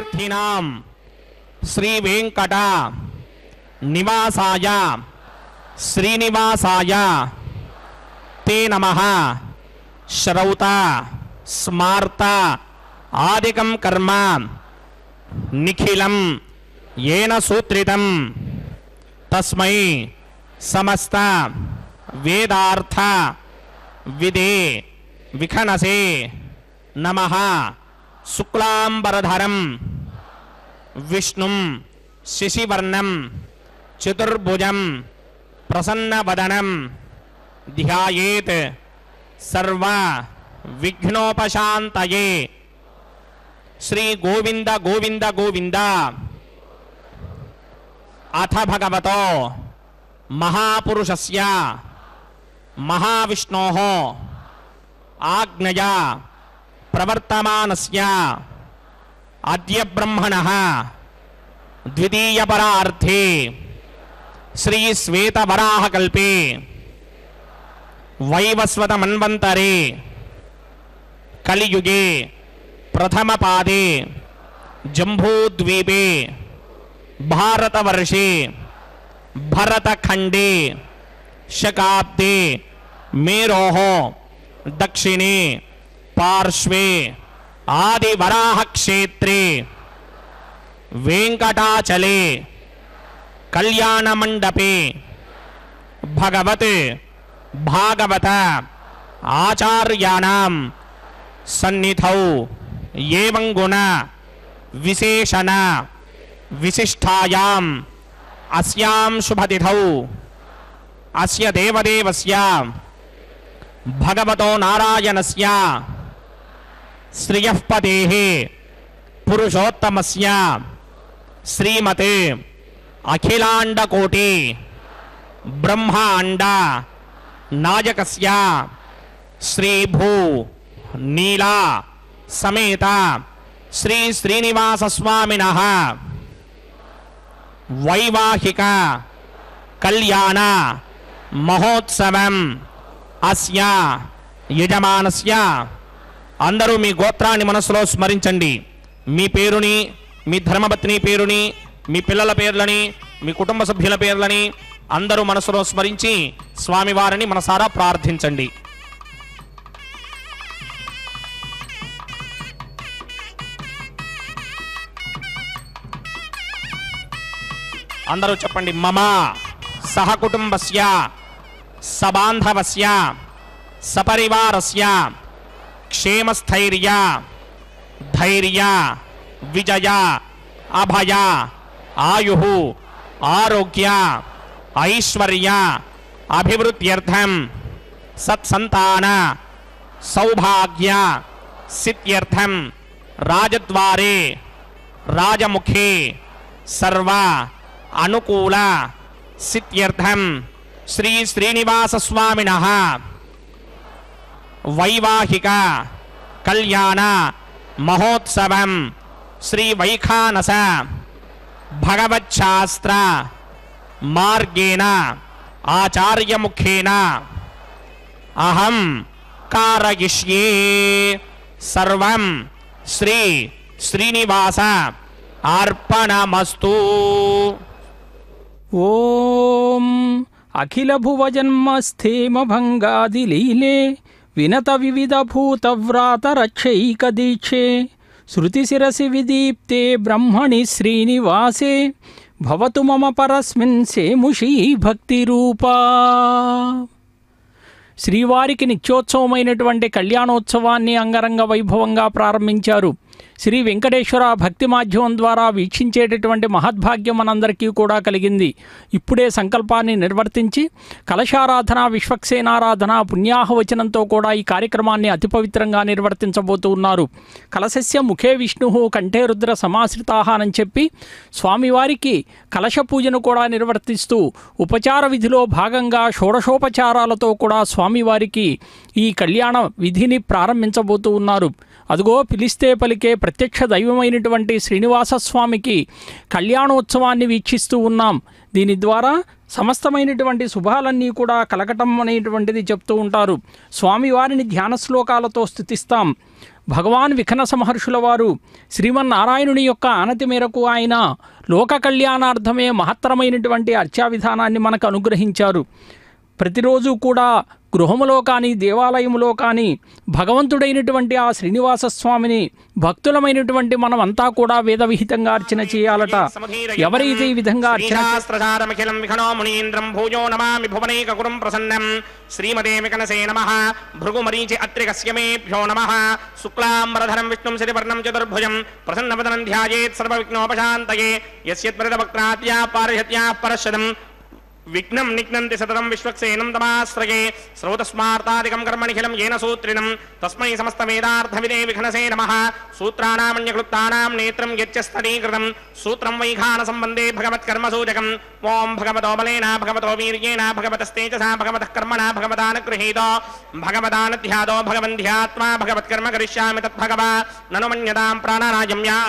పుణ్యార్థినాం శ్రీ వెంకట నివాసాయ శ్రీనివాసాయ తే నమః. శ్రౌత స్మార్త ఆదికం కర్మ నిఖిలం येन सूत्रितं तस्मै समस्त वेदार्थ विदे विखनसे नमः. शुक्लांबरधरं विष्णुं शशिवर्णं चतुर्भुजं प्रसन्नवदनं ध्यायेत् सर्व विघ्नोपशान्तये. श्री गोविंद गोविंद गोविंद. अथ भगवतो महापुरुषस्य महाविष्णोः आज्ञया प्रवर्तमानस्य अद्य ब्रह्मणः द्वितीयपरार्थे श्री श्वेतवराहकल्पे वैवस्वतमन्वन्तरे कलियुगे प्रथमपादे जम्बूद्वीपे भारतवर्षे भरतखंडे शकाब्दे मेरोः दक्षिणे पार्श्वे आदिवराह क्षेत्रे वेंकटाचले कल्याण मंडपे भगवत भागवत आचार्याणां सन्निधौ एवं गुण विशेषण विशिष्टायाम् अस्यां शुभतिथौ अस्य देवदेवस्य भगवतो नारायणस्य श्रियःपतेः पुरुषोत्तमस्य श्रीमते अखिलांडकोटि ब्रह्मांड नायकस्य श्रीभू नीला समेत श्री श्रीनिवास स्वामिनः वैवाहिक कल्याण महोत्सवं अस्य यजमानस्य. అందరూ మీ గోత్రాన్ని మనసులో స్మరించండి. మీ పేరుని, మీ ధర్మపత్ని పేరుని, మీ పిల్లల పేర్లని, మీ కుటుంబ సభ్యుల పేర్లని అందరూ మనసులో స్మరించి స్వామివారిని మనసారా ప్రార్థించండి. అందరూ చెప్పండి. మమ సహకుటుంబస్య సబాంధవస్య సపరివారస్య క్షేమస్థైర్య ధైర్య విజయ అభయ ఆయుః ఆరోగ్య ఐశ్వర్య అభివృద్ధ్యర్థం సత్సంతాన సౌభాగ్య సిద్ధ్యర్థం రాజద్వారే రాజముఖే సర్వ अनुकूल सिद्ध्यर्थं श्री श्रीनिवास स्वामिनः वैवाहिक कल्याण महोत्सवं श्री वैखानस भगवच्छास्त्र मार्गेण आचार्य मुखेन अहं कारयिष्ये. सर्वं श्री श्रीनिवास अर्पणमस्तु. ओम अखिल भुवजन्मस्थेम भंगादिलीले विनत विविध भूतव्रात रक्षैक दीक्षे श्रुति शिरसि विदीप्ते ब्रह्मणि श्रीनिवासे भवतु मम परस्मिन् सेमुषी भक्ति रूपा. శ్రీవారికి నిత్యోత్సవమైనటువంటి కళ్యాణోత్సవాన్ని అంగరంగ వైభవంగా ప్రారంభించారు. శ్రీ వెంకటేశ్వర భక్తి మాధ్యమం ద్వారా వీక్షించేటటువంటి మహద్భాగ్యం మనందరికీ కూడా కలిగింది. ఇప్పుడే సంకల్పాన్ని నిర్వర్తించి కలశారాధన, విశ్వక్సేనారాధన, పుణ్యాహవచనంతో కూడా ఈ కార్యక్రమాన్ని అతి పవిత్రంగా నిర్వర్తించబోతూ ఉన్నారు. కలశస్య ముఖే విష్ణు కంఠే రుద్ర సమాశ్రితాః అని చెప్పి స్వామివారికి కలశ పూజను కూడా నిర్వర్తిస్తూ ఉపచార విధిలో భాగంగా షోడశోపచారాలతో కూడా స్వామివారికి ఈ కళ్యాణ విధిని ప్రారంభించబోతూ ఉన్నారు. అదిగో పిలిస్తే పలికే ప్రత్యక్ష దైవమైనటువంటి శ్రీనివాసస్వామికి కళ్యాణోత్సవాన్ని వీక్షిస్తూ ఉన్నాం. దీని ద్వారా సమస్తమైనటువంటి శుభాలన్నీ కూడా కలగటం అనేటువంటిది చెప్తూ ఉంటారు. స్వామివారిని ధ్యాన శ్లోకాలతో స్తుతిస్తాం. భగవాన్ విఖనస మహర్షుల వారు శ్రీమన్నారాయణుని యొక్క ఆనతి మేరకు ఆయన లోక కళ్యాణార్థమే మహత్తరమైనటువంటి అర్చా విధానాన్ని మనకు అనుగ్రహించారు. ప్రతిరోజు కూడా గృహములో కానీ దేవాలయములో కానీ భగవంతుడైనటువంటి ఆ శ్రీనివాస స్వామిని భక్తులమైనటువంటి మనమంతా కూడా వేద విహితంగా అర్చన చేయాలట. ఎవరైతే ఈ విధంగా అర్చన శ్రీమదే వికనసే నమః భృగుమరీచి అత్రికస్య మేభ్యో నమః శుక్లాంబరధరం విష్ణుం శశివర్ణం చతుర్భుజం ప్రసన్నవదనం ధ్యాయేత్ సర్వవిఘ్నోపశాంతయే యస్యత్ప్రదవక్త్రాద్యా పారహత్యా పరశదం విఘ్నం నిఘ్నంతి సతతం విశ్వక్సేనం తమాశ్రయే శ్రోతస్మార్తాదికం కర్మనిఖిలం ఏన సూత్రిణం తస్మై సమస్తవేదార్థవిదే విఘనసే నమః సూత్రాణామన్యక్లుప్తానాం నేత్రం యచ్చస్తనీకృతం సూత్రం వైఖాన సంబంధే భగవత్కర్మసూచకం ఓం భగవతో బలేన భగవతో వీర్యేణ భగవతస్తేజసా భగవతః కర్మణా భగవదానుగృహీతో భగవదానధ్యాదో భగవంధ్యాత్మా భగవత్కర్మ కరిష్యామి తద్భగవా నను మన్యతాం ప్రాణరాజమ్యా.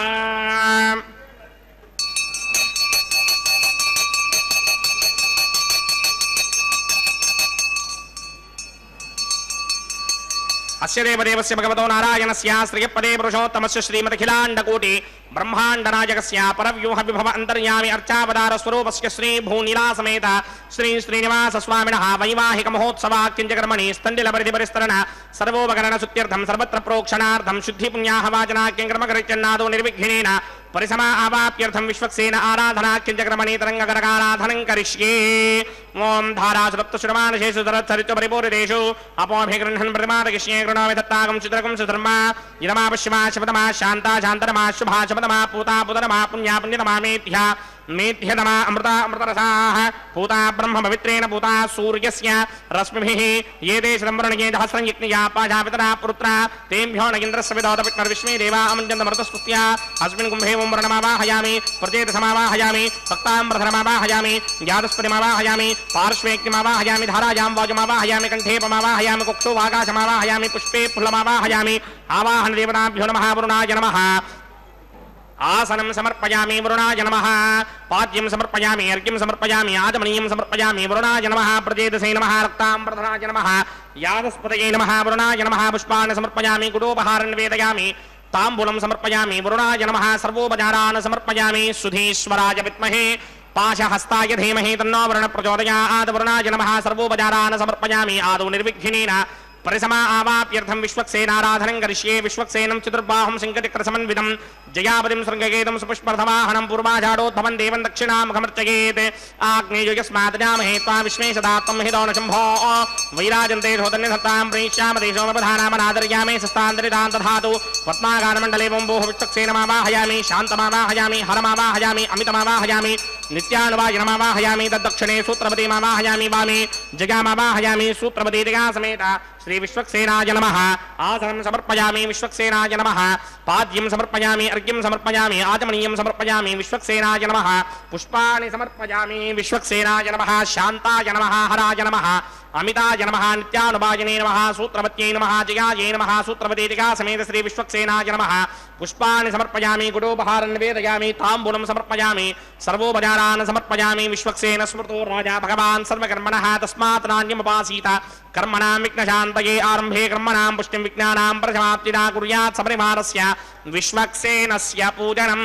అస్య దేవదేవస్య భగవతో నారాయణస్య శ్రియపదే పురుషోత్తమస్య శ్రీమదఖిలాండకోటి బ్రహ్మాండనాయకస్య పరవ్యూహ విభవ అంతర్యామి అర్చావతార స్వరూపస్య శ్రీ భూనీలా సమేత శ్రీ శ్రీనివాస స్వామినః వైవాహిక మహోత్సవాఖ్యంచకర్మణి స్థండిల పరిధి పరిస్తరణ సర్వోపకరణ శుద్ధ్యర్థం సర్వత్ర ప్రోక్షణార్థం శుద్ధి పుణ్యాహ వాచనాఖ్యం కర్మకరిచన్నాదో నిర్విఘ్నేన పరిసమా ఆవాప్యర్థం విశ్వక్సేన ఆరాధనాఖ్యంచక్రమణి తరంగకరకారాధనం కరిష్యే. ఓం ధారాసురప్తశ్రమానశేషు సరచ్చరిత్వ పరిపూరితేషు అపోభిగృహ్ణన్ ప్రతిమాదగిష్యే గృణోమి దత్తాగం చిత్రకం సుధర్మ ఇదమా పశ్చిమా శపథమా శాంతా శాంతరమా శుభా శపథమా పూతా పుతరమా పుణ్యా పుణ్యతమా మేధ్యా మేధ్యతమా అమృత అమృతరసాః పూతా బ్రహ్మ పవిత్రేణ పూతా సూర్యస్య రశ్మిభిః ఏతే శతంబరణే సహస్రం యజ్ఞయా పాజాపితరా పుత్రా తేభ్యో నగేంద్రస్య విదోత విష్ణుర్విష్మే దేవా అమంజంత మృతస్పుత్యా అస్మిన్ కుంభే ఓం వర్ణమావాహయామి ప్రచేత సమావాహయామి భక్తాంబరధరమావాహయామి యాదస్పతిమావాహయామి పార్శ్వేక్తిమావాహయామి ధారాయాం వాజుమావాహయామి కంఠేపమావాహయామి కుక్షో ఆకాశమావాహయామి పుష్పే ఫుల్లమావాహయామి ఆవాహన దేవతాభ్యో నమః వరుణాయ నమః. ఆసనం సమర్పయామి వరుణాయ నమః పాద్యం సమర్పయామి అర్ఘ్యం సమర్పయామి ఆచమనీయం సమర్పయామి వరుణాయ నమః ప్రచేతసే నమః రక్తాంబరధరాయ నమః యాదస్పతయే నమః వరుణాయ నమః పుష్పాన్ని సమర్పయామి గుడోపహారం నివేదయామి తాంబూలం సమర్పయామి వరుణాయ నమః సర్వోపచారాన్ సమర్పయామి సుధీశ్వరాయ విద్మహే పాశహస్తాయ ధీమహి తన్నో వరుణ ప్రచోదయాత్ వరుణాయ నమః సర్వోపచారాన్ సమర్పయామి ఆదౌ నిర్విఘ్నేన పరిసమా ఆవాప్యర్థం విశ్వక్సేనారాధనం కరిష్యే. విశ్వక్సేనం చతుర్బాహుం సింకటిక్రసమన్వితం జయాపతిం శృంగకేతం సుపుష్పర్ధవాహనం పూర్వాజాడోద్భవం దేవం దక్షిణాముఖమర్చయేత్ ఆగ్నేయోయస్మాదజామహే త్వా విశ్వేశదాత్తం హిదోన శంభో వైరాజంతే సోదన్యసత్తాం ప్రేష్యామదే సోమపధానామనాదర్యామే సస్తాంతరితాం తథాతు పద్మాగానమండలే వంబోః విశ్వక్సేనమావాహయామి శాంతమావాహయామి హరమావాహయామి అమితమావాహయామి నిత్యానువాయనమావాహయామి తద్దక్షిణే సూత్రపతిమావాహయామి వామే జగామావాహయామి సూత్రపతి జగా సమేత శ్రీ విశ్వక్సేనాయ నమః. ఆసనం సమర్పయామి విశ్వక్సేనాయ నమః పాద్యం సమర్పయామి అర్ఘ్యం సమర్పయామి ఆచమనీయం సమర్పయామి విశ్వక్సేనాయ నమః పుష్పాన్ని సమర్పయామి విశ్వక్సేనాయ నమః శాంతాయ నమః హరాయ నమః అమితాయ నమః నిత్యానుభాయనే నమః సూత్రవత్యై నమః జయాయే నమః సూత్రవతే జగా సమేత శ్రీ విశ్వక్సేనాయ నమః పుష్పాన్ని సమర్పయామి గుడోపహారం నివేదయామి తాంబూలం సమర్పయామి సర్వోపచారాన్ సమర్పయామి విశ్వక్సేన స్మృతో రాజా భగవాన్ సర్వకర్మణః తస్మాత్ నాణ్యముపాసీత కర్మణాం విఘ్నశాంతయే ఆరంభే కర్మణాం పుష్టిం విజ్ఞానాం ప్రసమాప్తిదా కుర్యాత్ సపరివారస్య విశ్వక్సేనస్య పూజనం.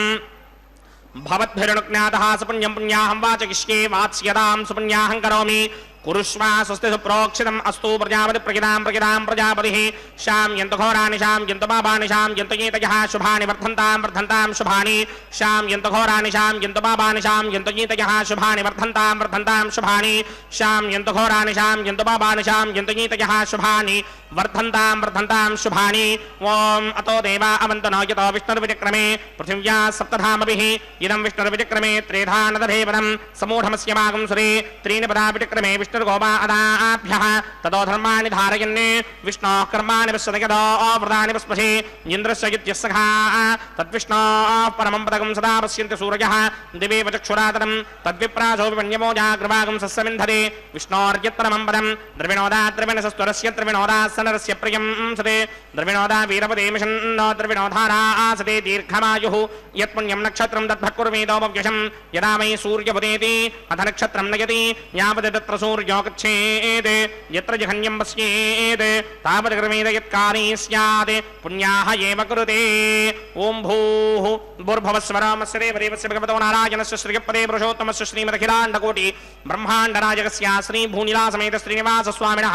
భవద్భిరనుజ్ఞాతః సుపుణ్యం పుణ్యాహం వాచయిష్యే వాత్స్యతాం సుపుణ్యాహం కరోమి కురుష్వా స్వస్తి సుప్రోక్షితం అస్తు ప్రజాపతి ప్రజాం ప్రజాపతి శామ్యంతు ఘోరాని శామ్యంతు పాపాని శామ్యంతు గీతయః శుభాని వర్ధంతాం శుభాని శామ్యంతు ఘోరాని శామ్యంతు పాపాని శామ్యంతు గీతయః శుభాని వర్ధంతాం శుభాని శామ్యంతు ఘోరాని శామ్యంతు పాపాని శామ్యంతు గీతయః శుభాని వర్ధంతాం శుభాని. ఓం అతో దేవా అవంతనో యతో విష్ణుర్విచక్రమే పృథివ్యా సప్తధామభిః ఇదం విష్ణుర్విచక్రమే త్రేధా నదధేవనం సమూఢమస్య మాగం సురే త్రీణి పదా విచక్రమే విష్ణుర్గోపాదాభ్యః తదో ధర్మాణి ధారయన్నే విష్ణోః కర్మాణి పశ్యతయదో వ్రతాని పస్పశే ఇంద్రస్య యుత్యస్సఖా తద్విష్ణోః పరమం పదకం సదా పశ్యంతి సూరయః దివేవ చక్షురాతరం తద్విప్రాసో విపణ్యమో జాగ్రవాగం సస్సమింధతే విష్ణోర్యత్పరమం పదం ద్రవిణోదా ద్రవిణసస్వరస్య ద్రవిణోదాసనరస్య ప్రియం సతే ద్రవిణోదా వీరపదేమిషన్నో ద్రవిణోధారా ఆసతే దీర్ఘమాయుః యత్పుణ్యం నక్షత్రం తద్భక్కుర్వేదోపవ్యశం యదా మై సూర్యపదేతి అథ నక్షత్రం నయతి యావతి తత్ర सूर्योगच्छेत् यत्र जघन्यं पश्येत् तावदग्रमेद यत्कार्ये स्यात् पुण्याः एव कुरुते ॐ भूः भूर्भुवस्वरामस्य देवदेवस्य भगवतो नारायणस्य श्रीपदे पुरुषोत्तमस्य श्रीमदखिलाण्डकोटि ब्रह्माण्डनायकस्य श्रीभूनिलासमेत श्रीनिवासस्वामिनः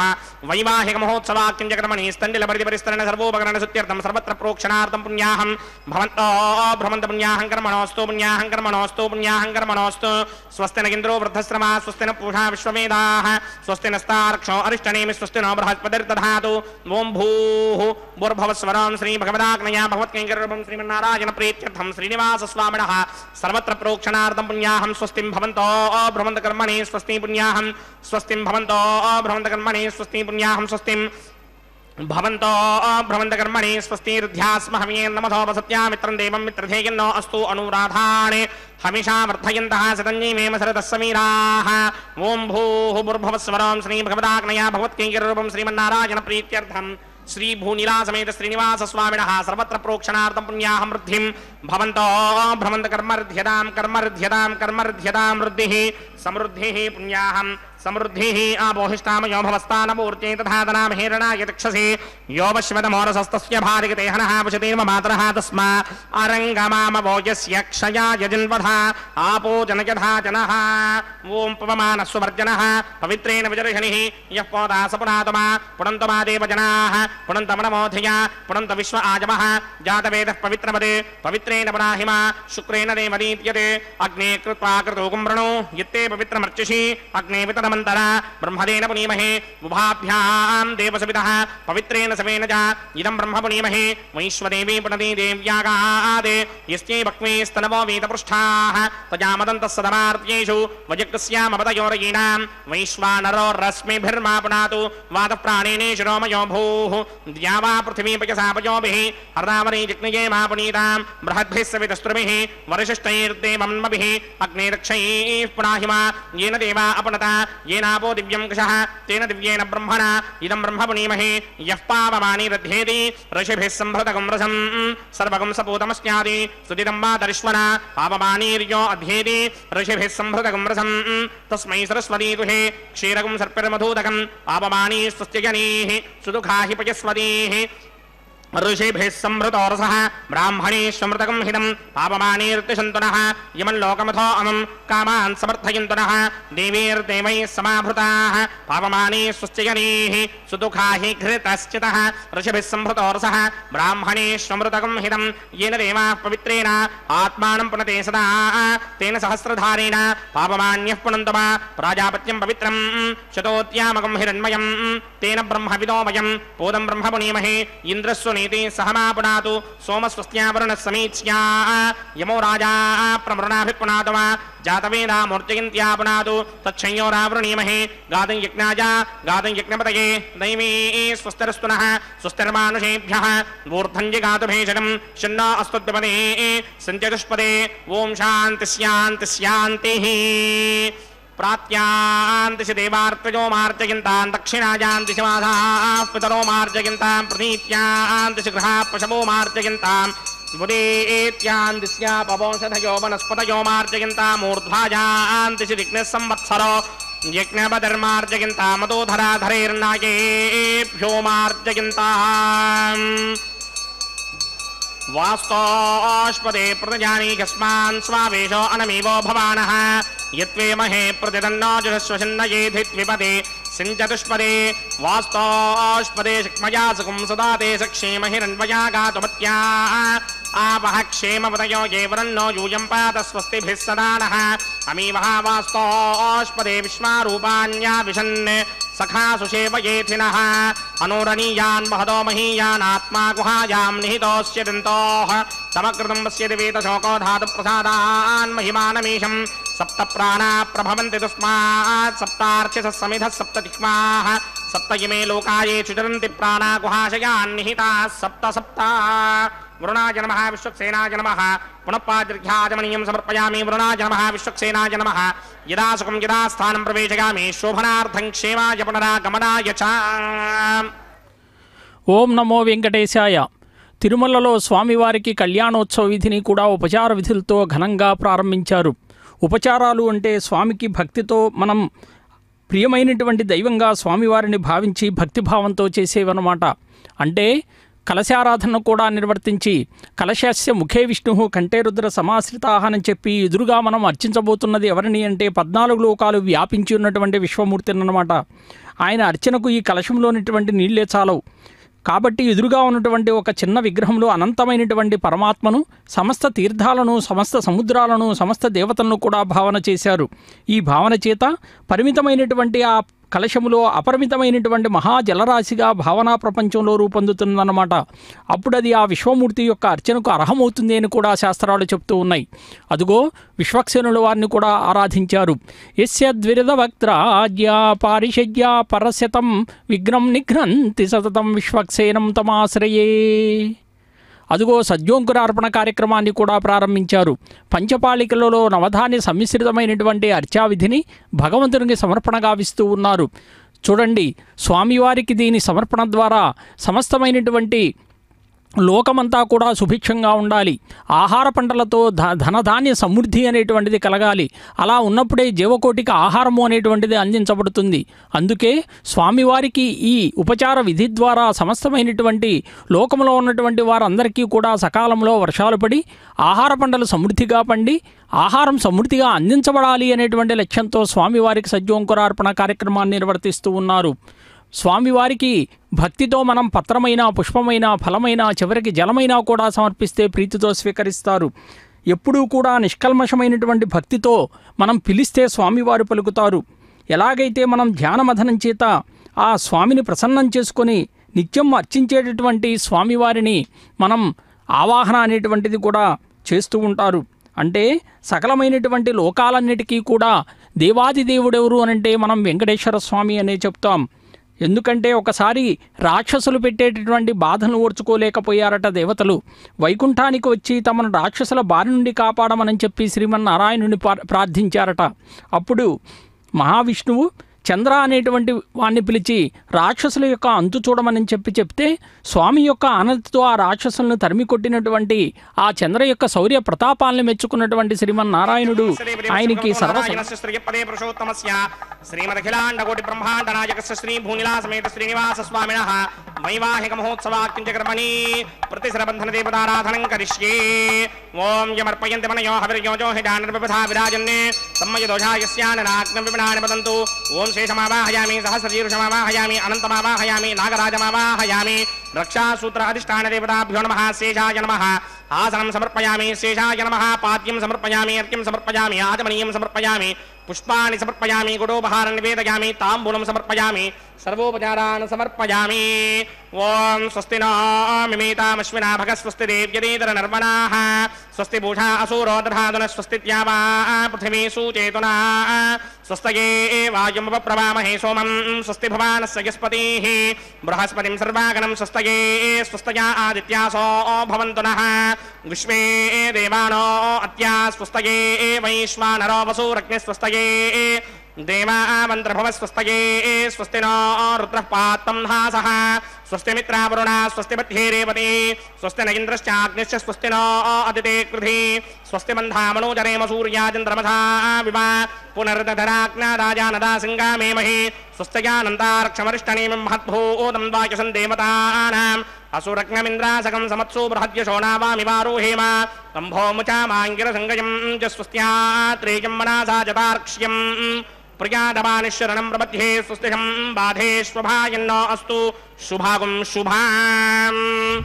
वैवाहिकमहोत्सवाख्यञ्जकर्मणि स्तण्डिलपरिपरिस्तरण सर्वोपकरणसुत्यर्थं सर्वत्र प्रोक्षणार्थं पुण्याहं भवन्तो भ्रमन्त पुण्याहं कर्मणोऽस्तु पुण्याहं कर्मणोऽस्तु पुण्याहं कर्मणोऽस्तु स्वस्ति न इन्द्रो वृद्धश्रमा स्वस्ति न पूषा विश्ववेदाः स्वस्ति नस्तार्क्षो अरिष्टनेमि स्वस्ति नो बृहस्पतिर्दधातु ॐ भूः भूर्भुवस्वरं श्रीभगवदाग्नया भगवत्कैङ्कर्यरूपं श्रीमन्नारायण प्रीत्यर्थं श्रीनिवासस्वामिनः सर्वत्र प्रोक्षणार्थं पुण्याहं स्वस्तिं भवन्तो भ्रमन्त कर्मणि स्वस्ति पुण्याहं स्वस्तिं भवन्तो भ्रमन्त कर्मणि स्वस्ति पुण्याहं स्वस्तिं भवन्तो भ्रमन्तकर्मणि स्वस्तिर्ध्यास्महव्येन्नमथोपसत्या मित्रं देवं मित्रधेयन्नो अस्तु अनुराधाणे हमिषा वर्धयन्तः सतञ्जीमेम सरतः समीराः ॐ भूः भूर्भुवस्वरं श्रीभगवदाग्नया भगवत्कैङ्कर्यरूपं श्रीमन्नारायण प्रीत्यर्थं श्रीभूनिलासमेत श्रीनिवासस्वामिनः सर्वत्र प्रोक्षणार्थं पुण्याहं वृद्धिं भवन्तो भ्रमन्तकर्मर्ध्यतां कर्मर्ध्यतां कर्मर्ध्यतां वृद्धिः समृद्धिः पुण्याहं समृद्धिः आपोहिष्टामयो भवस्तानपूर्त्यै तथा तनामहेरणाय तक्षसि यो वश्वतमोरसस्तस्य भारिगते हनः वशतेर्म मातरः तस्मा अरङ्गमामवो यस्य क्षयाय जन्वधा आपो जनयधा जनः ॐ पवमानस्ववर्जनः पवित्रेण विजर्षणिः यः पोदा सपुनातमा पुनन्तमा देवजनाः पुनन्तमनमोधया पुनन्त विश्व आजमः जातवेदः पवित्रपदे पवित्रेण पुनाहिमा शुक्रेण देवदीप्यते अग्ने कृत्वा क्रतुकं वृणो यत्ते पवित्रमर्चिषि अग्ने वितरमन्तरा ब्रह्मदेन पुनीमहे उभाभ्यां देवसवितः पवित्रेण सवेन च इदं ब्रह्म पुनीमहे वैश्वदेवी पुनति देव्यागादे यस्यै भक्मे स्तनवो वीतपृष्ठाः तजामदन्तः सदमार्त्येषु वजक्स्यामपदयोरयीणां वैश्वानरो रश्मिभिर्मा पुनातु वातप्राणेने शिरोमयो भूः द्यावा पृथिवी पयसापयोभिः हर्दावरी जिग्नये मा पुनीतां बृहद्भिः सवितस्त्रुभिः वरिशिष्टैर्देवन्मभिः अग्ने दक्षैः पुनाहिमा येन देवा अपनता येनापो दिव्यं कषः तेन दिव्येन ब्रह्मणा इदं ब्रह्म पुनीमहे यः पावमानि दध्येति ऋषिभिः सम्भृतकं रसं सर्वकं सपूतमस्यादि सुदितं मातरिश्वना पावमानीर्यो अध्येति ऋषिभिः सम्भृतकं रसं तस्मै सरस्वती दुहे क्षीरकं सर्पिर्मधूदकं पावमानी स्वस्य जनीः सुदुःखा हि पयस्वतीः ऋषिभिः सम्भृतोरसः ब्राह्मणेष्वमृतकं हितं पापमानीर्तिशन्तुनः यमल्लोकमथो अमं कामान् समर्थयन्तुनः देवीर्देवैः समाभृताः पापमानी स्वस्त्यजनीः सुदुःखा हि घृतश्चितः ऋषिभिः सम्भृतोरसः ब्राह्मणेष्वमृतकं हितं येन देवाः पवित्रेण आत्मानं पुनते सदा तेन सहस्रधारेण पापमान्यः पुनन्तमा प्राजापत्यं पवित्रं शतोत्यामकं हिरण्मयं तेन ब्रह्मविदोमयं पूदं ब्रह्म पुनीमहे इन्द्रस्व सहमा पुनातु सोमस्वस्त्यावरुणः समीच्या यमो राजा प्रमृणाभिपुनातमा जातवेदा मूर्तियन्त्या पुनातु तच्छंयोरावृणीमहे गातं यज्ञाजा गातं यज्ञपतये दैवी स्वस्तिरस्तुनः स्वस्तिर्मानुषेभ्यः ऊर्ध्वञ्जिगातुभेषणं शन्नो अस्तुद्विपदे सञ्चतुष्पदे ॐ शान्तिः प्रात्यान्तिषि देवार्पजो मार्जयन्तां दक्षिणायान्तिषि माधाः पितरो मार्जयन्तां प्रतीत्यान्तिषि गृहाः पशवो मार्जयन्तां बुधेत्यान्तिस्यापवंशधयो वनस्पतयो मार्जयन्ताम् ऊर्ध्वायान्तिषि दिग्नः संवत्सरो यज्ञपधर्मार्जयन्तां मदोधराधरेर्नायेभ्यो मार्जयन्ताम् वास्तोष्पदे प्रतजानी कस्मान् स्वावेशो अनमीवो भवानः यत्वे महे प्रतिदन्नो जुषस्वशन्नयेधित्विपदे सिञ्चतुष्पदे वास्तोष्पदे शक्मया सुखं सदा ते सक्षेमहिरन्वया गातुमत्या आपः क्षेमपतयो ये वरन्नो यूयं पात स्वस्तिभिः सदा नः अमीवः वास्तोष्पदे विश्वारूपाण्या विशन् सखा सुषेवयेथिनः अनुरणीयान् महदो महीयानात्मा गुहायां निहितोऽस्य दन्तोः समकृतं पश्यति वेदशोको धातुप्रसादान् महिमानमीशं सप्त प्राणा प्रभवन्ति तस्मात् सप्तार्चिसः समिधः सप्त दिक्माः सप्त इमे लोकाये चुचरन्ति प्राणा गुहाशयान् निहिताः सप्त सप्त वरुणाय नमः विश्वक्सेनाय नमः पुनः पाद्र्घ्याजमनीयं समर्पयामि वरुणाय नमः विश्वक्सेनाय नमः यदा सुखं यदा स्थानं प्रवेशयामि शोभनार्थं क्षेमाय पुनरागमनाय च। ఓం నమో వెంకటేశాయ. తిరుమలలో స్వామివారికి కళ్యాణోత్సవ విధిని కూడా ఉపచార విధులతో ఘనంగా ప్రారంభించారు. ఉపచారాలు అంటే స్వామికి భక్తితో మనం ప్రియమైనటువంటి దైవంగా స్వామివారిని భావించి భక్తిభావంతో చేసేవన్నమాట. అంటే కలశారాధనను కూడా నిర్వర్తించి కలశస్య ముఖే విష్ణు కంఠే రుద్ర సమాశ్రితాహని చెప్పి ఎదురుగా మనం అర్చించబోతున్నది ఎవరిని అంటే 14 లోకాలు వ్యాపించి ఉన్నటువంటి విశ్వమూర్తిని అన్నమాట. ఆయన అర్చనకు ఈ కలశంలోనిటువంటి నీళ్లే చాలవు. కాబట్టి ఎదురుగా ఉన్నటువంటి ఒక చిన్న విగ్రహంలో అనంతమైనటువంటి పరమాత్మను, సమస్త తీర్థాలను, సమస్త సముద్రాలను, సమస్త దేవతలను కూడా భావన చేశారు. ఈ భావన చేత పరిమితమైనటువంటి ఆ కలశములో అపరిమితమైనటువంటి మహాజలరాశిగా భావనా ప్రపంచంలో రూపొందుతుందన్నమాట. అప్పుడు అది ఆ విశ్వమూర్తి యొక్క అర్చనకు అర్హమవుతుంది అని కూడా శాస్త్రాలు చెప్తూ ఉన్నాయి. అదుగో విశ్వక్సేనుల వారిని కూడా ఆరాధించారు. యస్య ద్విరద వక్త్రాజ్య పారిషజ్య పరశతం విఘ్నం నిఘ్నంతి సతతం విశ్వక్సేనం తమాశ్రయే. అదుగో సద్యోంకురార్పణ కార్యక్రమాన్ని కూడా ప్రారంభించారు. పంచపాళికలలో నవధాన్య సమ్మిశ్రితమైనటువంటి అర్చావిధిని భగవంతునికి సమర్పణ గావిస్తూ ఉన్నారు. చూడండి, స్వామివారికి దీని సమర్పణ ద్వారా సమస్తమైనటువంటి లోకమంతా కూడా సుభిక్షంగా ఉండాలి. ఆహార పంటలతో ధనధాన్య సమృద్ధి అనేటువంటిది కలగాలి. అలా ఉన్నప్పుడే జీవకోటికి ఆహారము అనేటువంటిది అందించబడుతుంది. అందుకే స్వామివారికి ఈ ఉపచార విధి ద్వారా సమస్తమైనటువంటి లోకంలో ఉన్నటువంటి వారందరికీ కూడా సకాలంలో వర్షాలు పడి ఆహార పంటలు సమృద్ధిగా పండి ఆహారం సమృద్ధిగా అందించబడాలి అనేటువంటి లక్ష్యంతో స్వామివారికి సద్యోంకురార్పణ కార్యక్రమాన్ని నిర్వర్తిస్తూ ఉన్నారు. స్వామివారికి భక్తితో మనం పత్రమైన, పుష్పమైన, ఫలమైన, చివరికి జలమైనా కూడా సమర్పిస్తే ప్రీతితో స్వీకరిస్తారు. ఎప్పుడూ కూడా నిష్కల్మషమైనటువంటి భక్తితో మనం పిలిస్తే స్వామివారు పలుకుతారు. ఎలాగైతే మనం ధ్యానమథనం చేత ఆ స్వామిని ప్రసన్నం చేసుకొని నిత్యం అర్చించేటటువంటి స్వామివారిని మనం ఆవాహన అనేటువంటిది కూడా చేస్తూ ఉంటారు. అంటే సకలమైనటువంటి లోకాలన్నిటికీ కూడా దేవాదిదేవుడెవరు అనంటే మనం వెంకటేశ్వర స్వామి అనే చెప్తాం. ఎందుకంటే ఒకసారి రాక్షసులు పెట్టేటటువంటి బాధను ఓర్చుకోలేకపోయారట దేవతలు. వైకుంఠానికి వచ్చి తమను రాక్షసుల బారి నుండి కాపాడమని చెప్పి శ్రీమన్నారాయణుని ప్రార్థించారట. అప్పుడు మహావిష్ణువు చంద్ర అనేటువంటి వాణ్ణి పిలిచి రాక్షసుల యొక్క అంతు చూడమని చెప్తే స్వామి యొక్క ఆనందతో ఆ రాక్షసులను తరిమి కొట్టినటువంటి ఆ చంద్ర యొక్క శౌర్య ప్రతాపాలను మెచ్చుకున్నటువంటి శ్రీమన్నారాయణుడు ఆయనకి శ్రీమదఖిలాండకోటి బ్రహ్మాండ నాయకస్య శ్రీ భూనిలా సమేత శ్రీనివాస స్వామినః వైవాహిక మహోత్సవాక్కించకర్మణి ప్రతిశ్రబంధన దేవతారాధనం కరిష్యే. ఓం యమర్పయంతి మనయో హవిర్యోజో హిడానర్విపథా విరాజన్నే సమ్మయ దోషాయస్యాననాగ్నం విపినాని వదంతు. ఓం శేషమావాహయామి, సహస్రశీర్షమావాహయామి, అనంతమావాహయామి, నాగరాజమావాహయామి. రక్షాసూత్ర అధిష్టాన దేవతాభ్యో నమః. శేషాయ నమః. ఆసనం సమర్పయామి. శేషాయ నమః. పాద్యం సమర్పయామి. అర్ఘ్యం సమర్పయామి. ఆచమనీయం సమర్పయామి. పుష్పాన్ని సమర్పయామి. గుడోపహారం నివేదయామి. తాంబూలం సమర్పయామి. సర్వోపచారాన్ సమర్పయామి. ఓం స్వస్తి नो మిమేతామశ్వినా భగ స్వస్తి దేవ్యదేతర నర్మణాః స్వస్తి భూషా అసూరో దధాతున స్వస్తి త్యావా పృథివీ సూచేతునా స్వస్తయే వాయుముపప్రవామహే సోమం స్వస్తి భవానస్య యస్పతిః బృహస్పతిం సర్వాగణం స్వస్తయే స్వస్తయా ఆదిత్యాసో భవంతు నః విశ్వే దేవానో అత్యా స్వస్తయే వైశ్వానరో వసూరగ్ని స్వస్తయే దేవామంత్రభవస్వస్తయే స్వస్తి नो रुद्रः पात्तं हासः स्वस्ति मित्रावरुणा स्वस्ति मध्ये रेवती स्वस्ति न इंद्रश्चाग्निश्च स्वस्ति नो अदिते कृधि स्वस्ति बन्धामनोजरेम सूर्याचन्द्रमसा विवा पुनर्दधराग्नादाजानदा सिंगामेमहि स्वस्त्यानन्दारक्षमरिष्टनेमिं महद्भूतं वायुसं देवतानाम् असुरग्नमिन्द्रासकं समत्सु बृहद्यशो नावामिवारोहेम तम्भोमुचामाङ्गिरसङ्गयं च स्वस्त्यात्रेयं मनासा जतार्क्ष्यम् प्रियादमानिशरणं प्रबध्ये स्वस्तिहं बाधेष्वभायन्नो अस्तु शुभागुं शुभाम्.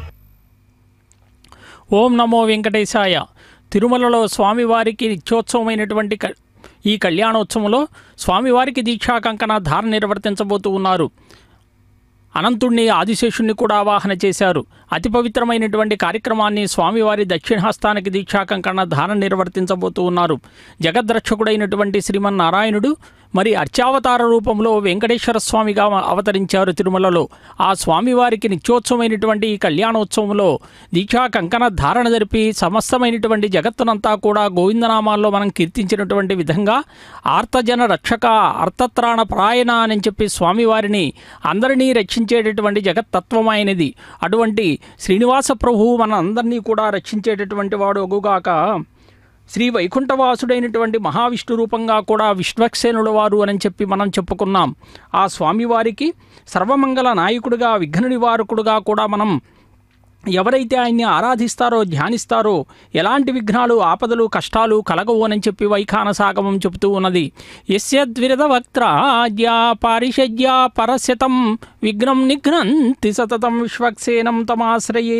ఓం నమో వెంకటేశాయ. తిరుమలలో స్వామివారికి నిత్యోత్సవమైనటువంటి ఈ కళ్యాణోత్సవంలో స్వామివారికి దీక్షా కంకణ ధారణ నిర్వర్తించబోతూ ఉన్నారు. అనంతుణ్ణి ఆదిశేషుణ్ణి కూడా ఆవాహన చేశారు. అతి పవిత్రమైనటువంటి కార్యక్రమాన్ని స్వామివారి దక్షిణహస్తానికి దీక్షా కంకణ ధారణ నిర్వర్తించబోతూ ఉన్నారు. జగద్రక్షకుడైనటువంటి శ్రీమన్నారాయణుడు మరి అర్చావతార రూపంలో వెంకటేశ్వర స్వామిగా అవతరించారు తిరుమలలో. ఆ స్వామివారికి నిత్యోత్సవమైనటువంటి ఈ కళ్యాణోత్సవంలో దీక్షా కంకణ ధారణ జరిపి సమస్తమైనటువంటి జగత్తునంతా కూడా గోవిందనామాల్లో మనం కీర్తించినటువంటి విధంగా ఆర్తజన రక్షక అర్థత్రాణ పరాయణ అని చెప్పి స్వామివారిని అందరినీ రక్షించేటటువంటి జగత్తత్వమైనది. అటువంటి శ్రీనివాస ప్రభువు మన అందరినీ కూడా రక్షించేటటువంటి వాడు ఒగుగాక. శ్రీ వైకుంఠవాసుడైనటువంటి మహావిష్ణు రూపంగా కూడా విశ్వక్సేనుల వారు అని చెప్పి మనం చెప్పుకున్నాం. ఆ స్వామివారికి సర్వమంగళ నాయకుడిగా, విఘ్న నివారకుడుగా కూడా మనం ఎవరైతే ఆయన్ని ఆరాధిస్తారో, ధ్యానిస్తారో ఎలాంటి విఘ్నాలు, ఆపదలు, కష్టాలు కలగవు అని చెప్పి వైఖానసాగమం చెబుతూ ఉన్నది. యస్యద్విరద వక్త్రాద్య పారిషజ్య పరస్యతం విఘ్నం నిఘ్నంతి సతతం విశ్వక్సేనం తమాశ్రయే.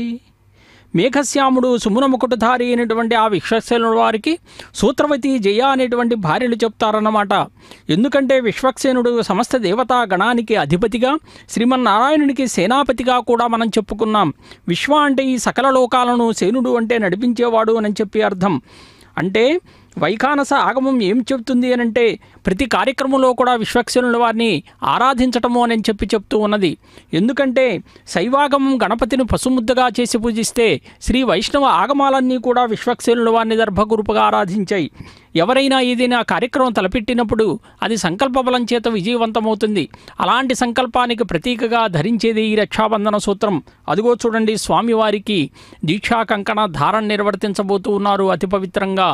మేఘశ్యాముడు సుమునముకుటధారి అయినటువంటి ఆ విశ్వక్సేనుల వారికి సూత్రవతి, జయ అనేటువంటి భార్యలు చెప్తారన్నమాట. ఎందుకంటే విశ్వక్సేనుడు సమస్త దేవతా గణానికి అధిపతిగా, శ్రీమన్నారాయణునికి సేనాపతిగా కూడా మనం చెప్పుకున్నాం. విశ్వ అంటే ఈ సకల లోకాలను, సేనుడు అంటే నడిపించేవాడు అని చెప్పి అర్థం. అంటే వైఖానస ఆగమం ఏం చెప్తుంది అని అంటే ప్రతి కార్యక్రమంలో కూడా విశ్వక్సేనుల వారిని ఆరాధించటము అని చెప్పి చెప్తూ ఉన్నది. ఎందుకంటే శైవాగమం గణపతిని పసుముద్దగా చేసి పూజిస్తే శ్రీ వైష్ణవ ఆగమాలన్నీ కూడా విశ్వక్సేనుల వారిని దర్భగురుపుగా ఆరాధించాయి. ఎవరైనా ఏదైనా కార్యక్రమం తలపెట్టినప్పుడు అది సంకల్ప బలం చేత విజయవంతమవుతుంది. అలాంటి సంకల్పానికి ప్రతీకగా ధరించేది ఈ రక్షాబంధన సూత్రం. అదిగో చూడండి, స్వామివారికి దీక్షా కంకణ ధారణ నిర్వర్తించబోతూ ఉన్నారు అతి పవిత్రంగా.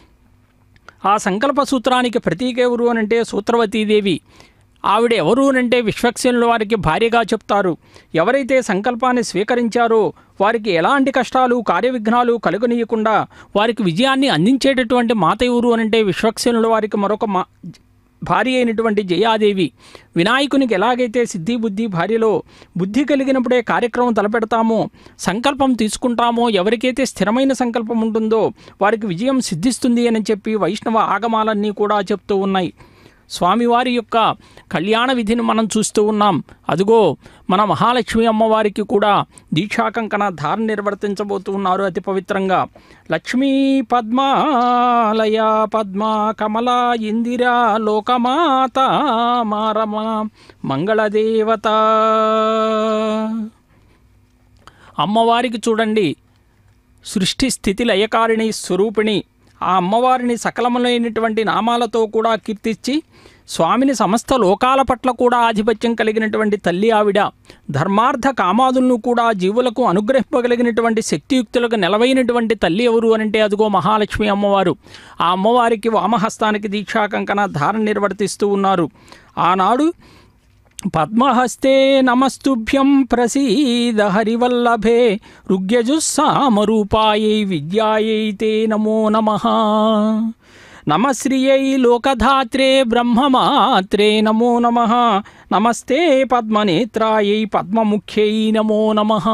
ఆ సంకల్ప సూత్రానికి ప్రతీక ఎవరు అనంటే సూత్రవతీదేవి. ఆవిడ ఎవరు అనంటే విశ్వక్సేనుల వారికి భార్యగా చెప్తారు. ఎవరైతే సంకల్పాన్ని స్వీకరించారో వారికి ఎలాంటి కష్టాలు, కార్యవిఘ్నాలు కలుగనీయకుండా వారికి విజయాన్ని అందించేటటువంటి మాత ఎవరు అనంటే విశ్వక్సేనుల వారికి మరొక భార్య అయినటువంటి జయాదేవి. వినాయకునికి ఎలాగైతే సిద్ధి బుద్ధి భార్యలో బుద్ధి కలిగినప్పుడే కార్యక్రమం తలపెడతామో, సంకల్పం తీసుకుంటామో, ఎవరికైతే స్థిరమైన సంకల్పం ఉంటుందో వారికి విజయం సిద్ధిస్తుంది అని చెప్పి వైష్ణవ ఆగమాలన్నీ కూడా చెప్తూ ఉన్నాయి. స్వామివారి యొక్క కళ్యాణ విధిని మనం చూస్తూ ఉన్నాం. అదిగో మన మహాలక్ష్మి అమ్మవారికి కూడా దీక్షాకంకణ ధారణ నిర్వర్తించబోతూ ఉన్నారు అతి పవిత్రంగా. లక్ష్మీ పద్మాలయ పద్మా కమలా ఇందిరా లోకమాత మారమ మంగళదేవత. అమ్మవారికి చూడండి, సృష్టి స్థితి లయకారిణి స్వరూపిణి. ఆ అమ్మవారిని సకలములైనటువంటి నామాలతో కూడా కీర్తించి స్వామిని సమస్త లోకాల పట్ల కూడా ఆధిపత్యం కలిగినటువంటి తల్లి ఆవిడ. ధర్మార్థ కామాదులను కూడా జీవులకు అనుగ్రహింపగలిగినటువంటి శక్తియుక్తులకు నెలవైనటువంటి తల్లి ఎవరు అనంటే అదిగో మహాలక్ష్మి అమ్మవారు. ఆ అమ్మవారికి వామహస్తానికి దీక్షాకంకణ ధారణ నిర్వర్తిస్తూ ఉన్నారు. ఆనాడు పద్మహస్తే నమస్తుభ్యం ప్రసీద హరివల్లభే రుగ్యజుస్సామరూపాయై విద్యాయై తే నమో నమః. నమశ్రియై లోకధాత్రే బ్రహ్మమాత్రే నమో నమః. నమస్తే పద్మనేత్రాయై పద్మముఖ్యై నమో నమః.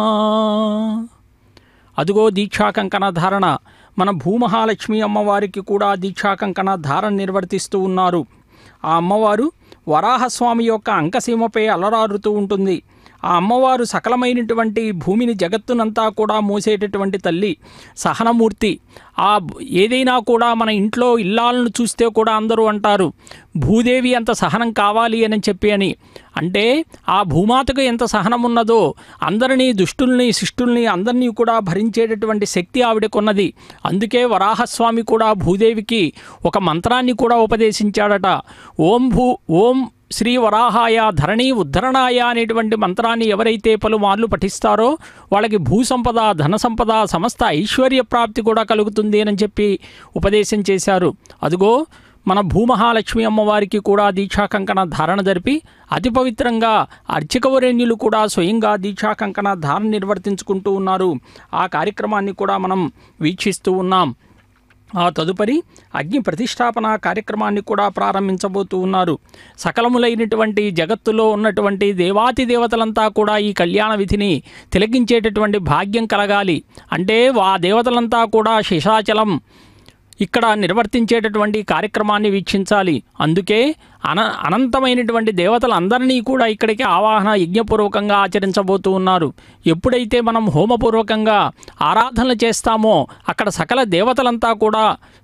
అదుగో దీక్షాకంకణ ధారణ. మన భూమహాలక్ష్మి అమ్మవారికి కూడా దీక్షాకంకణ ధారణ నిర్వర్తిస్తూ ఉన్నారు. ఆ అమ్మవారు వరాహస్వామి యొక్క అంకసీమపై అలరారుతూ ఉంటుంది. ఆ అమ్మవారు సకలమైనటువంటి భూమిని, జగత్తునంతా కూడా మోసేటటువంటి తల్లి, సహనమూర్తి. ఏదైనా కూడా మన ఇంట్లో ఇల్లాలను చూస్తే కూడా అందరూ అంటారు భూదేవి ఎంత సహనం కావాలి అని చెప్పి అని. అంటే ఆ భూమాతకు ఎంత సహనం ఉన్నదో అందరినీ, దుష్టుల్ని శిష్టుల్ని అందరినీ కూడా భరించేటటువంటి శక్తి ఆవిడకున్నది. అందుకే వరాహస్వామి కూడా భూదేవికి ఒక మంత్రాన్ని కూడా ఉపదేశించాడట. ఓం శ్రీ వరాహాయ ధరణి ఉద్ధరణాయ అనేటువంటి మంత్రాన్ని ఎవరైతే పలుమార్లు పఠిస్తారో వాళ్ళకి భూసంపద, ధన సంపద, సమస్త ఐశ్వర్య ప్రాప్తి కూడా కలుగుతుంది అని చెప్పి ఉపదేశం చేశారు. అదిగో మన భూమహాలక్ష్మి అమ్మవారికి కూడా దీక్షాకంకణ ధారణ జరిపి అతి పవిత్రంగా అర్చకవరేణ్యులు కూడా స్వయంగా దీక్షాకంకణ ధారణ నిర్వర్తించుకుంటూ ఉన్నారు. ఆ కార్యక్రమాన్ని కూడా మనం వీక్షిస్తూ ఉన్నాం. ఆ తదుపరి అగ్ని ప్రతిష్టాపన కార్యక్రమాన్ని కూడా ప్రారంభించబోతూ ఉన్నారు. సకలములైనటువంటి జగత్తులో ఉన్నటువంటి దేవాతి దేవతలంతా కూడా ఈ కళ్యాణ విధిని తిలకించేటటువంటి భాగ్యం కలగాలి. అంటే ఆ దేవతలంతా కూడా శేషాచలం ఇక్కడ నిర్వర్తించేటటువంటి కార్యక్రమాన్ని వీక్షించాలి. అందుకే అనంతమైనటువంటి దేవతలందరినీ కూడా ఇక్కడికి ఆవాహన యజ్ఞపూర్వకంగా ఆచరించబోతూ ఉన్నారు. ఎప్పుడైతే మనం హోమపూర్వకంగా ఆరాధనలు చేస్తామో అక్కడ సకల దేవతలంతా కూడా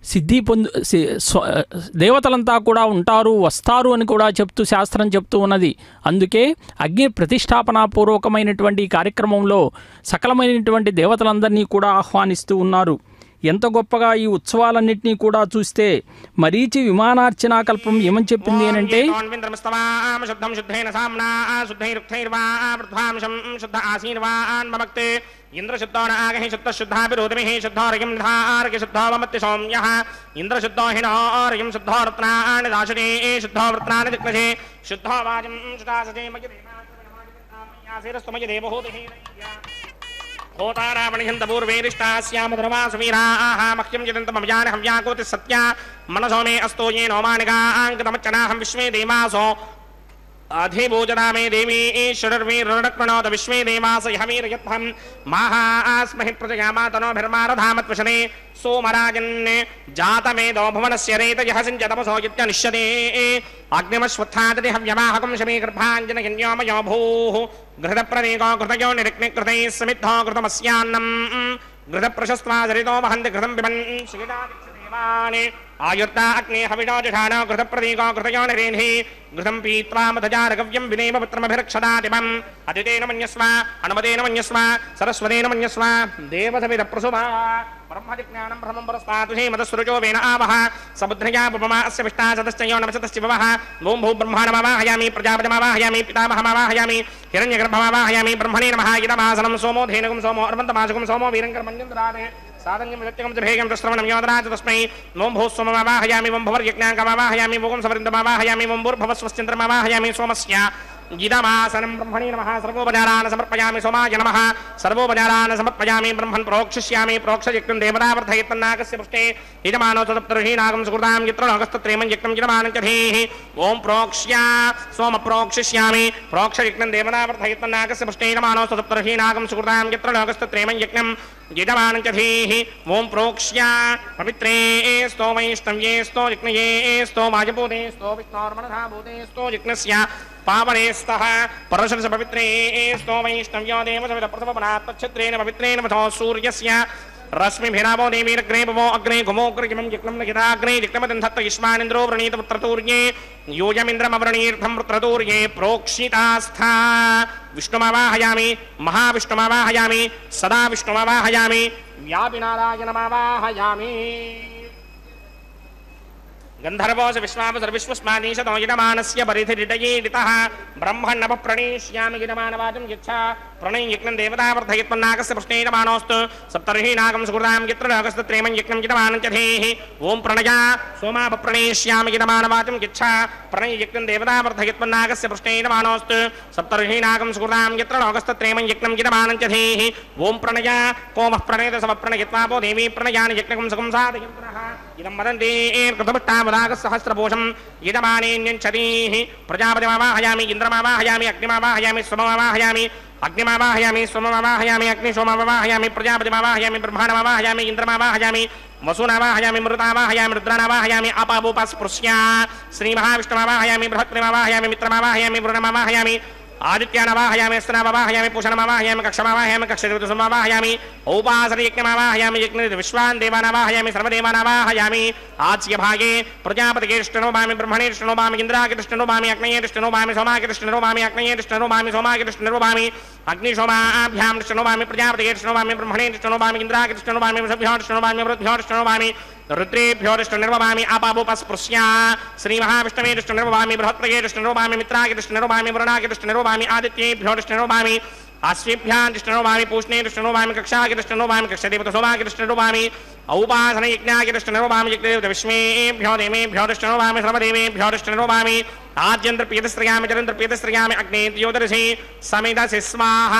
దేవతలంతా కూడా ఉంటారు, వస్తారు అని కూడా శాస్త్రం చెప్తూ ఉన్నది. అందుకే అగ్ని ప్రతిష్టాపన పూర్వకమైనటువంటి కార్యక్రమంలో సకలమైనటువంటి దేవతలందరినీ కూడా ఆహ్వానిస్తూ ఉన్నారు. ఎంత గొప్పగా ఈ ఉత్సవాలన్నింటినీ కూడా చూస్తే మరీచి విమానార్చనా కల్పం ఏమని చెప్పింది అంటే ఇంద్రశుద్ధో నాగహి శుద్ధ శుద్ధాభిరోధమిహి శుద్ధార్యం ధార్య శుద్ధోమత్య సౌమ్యః ఇంద్రశుద్ధో హినార్యం శుద్ధో రత్నాని దాశనే శుద్ధో వృత్నాని దిక్నజే శుద్ధో వాజం శుద్ధాసజే మయదేవాసిరస్తమయ దేవహూతిః होतारावणिहन्त पूर्वेरिष्टास्यामधर्मासुवीराः मह्यं यदन्तमभिजान हव्याकोति सत्या मनसो मे अस्तो ये नोमानिकाङ्कतमच्चनाहं विश्वे देवासो अधिभोजना मे देवी ईश्वरर्वीरणक्रणोत विश्वे देवास यहवीर्यत्हं माहास्महि प्रजयामातनोभिर्मारधामत्वशने सोमराजन् जातमेदो भुवनस्य रेतयः सिञ्चतमसो यत्यनिष्यते अग्निमश्वत्थादति हव्यवाहकं शमे गर्भाञ्जनयन्योमयो भूः घृतप्रदीको घृतयो निरिक्निकृतैः समिद्धो घृतमस्यान्नम् घृतप्रशस्त्वा जरितो वहन्ति घृतं पिबन् श्रीदादिक्षदेवानि आयुर्ता अग्ने हविषो जुषाणो घृतप्रदीको घृतयो निरेन्हि घृतं पीत्वा मधजारगव्यं विनेम पुत्रमभिरक्षदातिपम् अदितेन मन्यस्व हनुमतेन मन्यस्व सरस्वतेन मन्यस्व देवसविदप्रसुभा ब्रह्मजिज्ञानं ब्रह्मं परस्तात् श्रीमदस्सुरुचो वेन आवह समुद्रया पुपमा अस्य विष्टा सदश्चयो नमस्तस्य भवः ओं भू ब्रह्माणमावाहयामि प्रजापतिमावाहयामि पितामहमावाहयामि हिरण्यगर्भमावाहयामि ब्रह्मणे नमः इदमासनं सोमो धेनुकं सोमो अर्वन्तमासुकं सोमो वीरङ्कर्मण्यन्द्रादे साधन्यं व्यक्तिकं च भेगं च श्रवणं योदराज तस्मै ओं भू सोममावाहयामि ओं भुवर्यज्ञाङ्कमावाहयामि ओं सवरिन्दमावाहयामि ओं भूर्भुवस्वश्चन्द्रमावाहयामि सोमस्य गिदमासनं ब्रह्मणे नमः सर्वोपचारान् समर्पयामि सोमाय नमः सर्वोपचारान् समर्पयामि ब्रह्मन् प्रोक्षिष्यामि प्रोक्षयज्ञं देवतावर्धयत्तन्नाकस्य पृष्ठे यजमानो तदप्तर्हीनागं सुकृतां यत्र लोकस्तत्रेमं यज्ञं यजमानं च धीः ॐ प्रोक्ष्य सोम प्रोक्षिष्यामि प्रोक्षयज्ञं देवतावर्धयत्तन्नाकस्य पृष्ठे यजमानो तदप्तर्हीनागं सुकृतां यत्र लोकस्तत्रेमं यज्ञं यजमानं च धीः ॐ प्रोक्ष्य पवित्रे स्तो वैष्णव्ये स्तो यज्ञये स्तो वाजपूते स्तो विष्णोर्मनसा भूते स्तो यज्ञस्य पावने स्तः परशुरस पवित्रे स्तो वैष्णव्यो देवसविदप्रथमपनात्तच्छत्रेण पवित्रेण वधो सूर्यस्य रश्मिभिरावो देवीरग्रे भवो अग्रे घुमोग्रगिमं यज्ञं नगिताग्रे यज्ञमदन्धत्त युष्मानिन्द्रो व्रणीतपुत्रतूर्ये यूयमिन्द्रमवृणीर्थं पुत्रतूर्ये प्रोक्षितास्था विष्णुमावाहयामि महाविष्णुमावाहयामि सदा विष्णुमावाहयामि व्यापिनारायणमावाहयामि गंधर्वोस विश्वापसर्विश्वस्मानीशतो यजमानस्य परिधिरिडयेडितः ब्रह्मण्णव प्रणीष्यामि यजमानवाचं यच्छा प्रणययज्ञं देवतावर्धयत्वन्नाकस्य पृष्ठे यजमानोऽस्तु सप्तर्हीनागं सुकृतां यत्र लोकस्तत्रेमं यज्ञं यजमानं च धेः ॐ प्रणया सोमाप प्रणीष्यामि यजमानवाचं यच्छा प्रणययज्ञं देवतावर्धयत्वन्नाकस्य पृष्ठे यजमानोऽस्तु सप्तर्हीनागं सुकृतां यत्र लोकस्तत्रेमं यज्ञं यजमानं च धेः ॐ प्रणया कोमः प्रणेतसमप्रणयित्वापो देवी प्रणयानि यज्ञकं सुखं साधयन्त्रः इदं वदन्ति कृतभट्टामदागसहस्रभूषं यजमानेऽन्यञ्चतीः प्रजापतिमावाहयामि इन्द्रमावाहयामि अग्निमावाहयामि सोममावाहयामि अग्निमावाहयामि सोममावाहयामि अग्निशोममावाहयामि प्रजापतिमावाहयामि ब्रह्माणमावाहयामि इन्द्रमावाहयामि वसुनावाहयामि मृतावाहयामि रुद्रानावाहयामि अपावोपस्पृश्य श्रीमहाविष्णुमावाहयामि बृहत्रिमावाहयामि मित्रमावाहयामि वरुणमावाहयामि आदित्यानवाहयामि स्तनावाहयामि पूषणमावाहयामि कक्षमावाहयामि कक्षदेवतसमावाहयामि औपासनयज्ञमावाहयामि यज्ञविश्वान् देवानावाहयामि सर्वदेवानावाहयामि आज्यभागे प्रजापतिकेष्टनोभामि ब्रह्मणेष्टनोभामि इन्द्राकिष्टनोभामि अग्नयेष्टनोभामि सोमाकिष्टनोभामि अग्नयेष्टनोभामि सोमाकिष्टनोभामि अग्निशोमाभ्यां कृष्णोभामि प्रजापतिकेष्टनोभामि ब्रह्मणेष्टनोभामि इन्द्राकिष्टनोभामि वृषभ्योष्टनोभामि मरुद्भ्योष्टनोभामि रुद्रेभ्योष्टनिर्वभामि आपावोपस्पृश्य श्रीमहाविष्णवेष्टनिर्वभामि बृहत्प्रगेष्टनिर्वभामि मित्राकिष्टनिर्वभामि वरुणाकिष्टनिर्वभामि आदित्येभ्योष्टनिर्वभामि अश्विभ्यादिष्टनिर्वभामि पूष्णेष्टनिर्वभामि कक्षाकिष्टनिर्वभामि कक्षदेवतसोमाकिष्टनिर्वभामि औपासनयज्ञाकिष्टनिर्वभामि यज्ञदेवतविश्वेभ्यो देवेभ्योष्टनिर्वभामि सर्वदेवेभ्योष्टनिर्वभामि आद्यन्द्रप्रियतस्त्रयामि चरन्द्रप्रियतस्त्रयामि अग्नेत्योदरसि समिदसि स्वाहा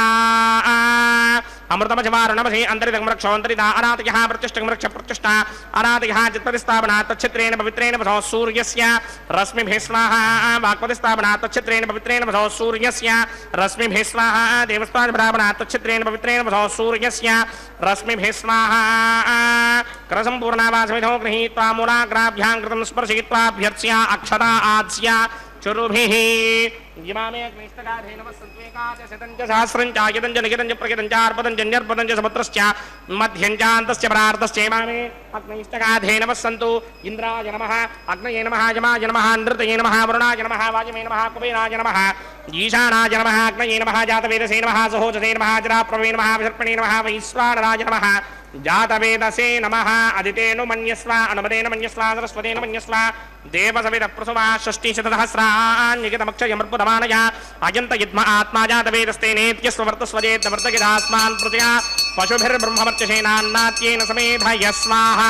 अमृतमजवारुणमसि अन्तरितमृक्षोऽन्तरिता अनातयः प्रतिष्ठमृक्षप्रतिष्ठा अनातयः चित्तदिस्थापनात् तच्छित्रेण पवित्रेण वधो सूर्यस्य रश्मिभिः स्वाहा वाक्पतिस्थापनात् तच्छित्रेण पवित्रेण वधो सूर्यस्य रश्मिभिः स्वाहा देवस्तादिभ्रापणात् तच्छित्रेण पवित्रेण वधो सूर्यस्य रश्मिभिः स्वाहा करसम्पूर्णावासमिधो गृहीत्वा मूलाग्राभ्यां कृतं स्पर्शयित्वाभ्यर्च्य अक्षता आज्य चुरुभिः इमामे अग्निष्टगाधे नमस्सन्त्वेकादशतं च सहस्रं च आयतं च निगितं च प्रगितं च अर्पतं च न्यर्पतं च समुद्रश्च मध्यं च अन्तश्च परार्धश्च इमामे अग्निष्टगाधे नमस्सन्तु इन्द्राय नमः अग्नये नमः यमाय नमः नृतये नमः वरुणाय नमः वायुवे नमः कुबेराय नमः ईशानाय नमः अग्नये नमः जातवेदसे नमः सहोजसे नमः जराप्रवे नमः विसर्पणे नमः वैश्वानराय नमः జాతవేదసే నమః అదితేను మన్యస్వ అనుమదేన మన్యస్వ సరస్వతేన మన్యస్వ దేవసవిద ప్రసువా షష్ఠీశతసహస్రాన్యగితమక్షయమర్పుదమానయ అజంత యుద్మ ఆత్మా జాతవేదస్తేనేత్యస్వర్తస్వజేద్వర్తగిదాస్మాన్ ప్రజయా పశుభిర్బ్రహ్మవర్చసేనాన్నాత్యేన సమేధయ స్వాహా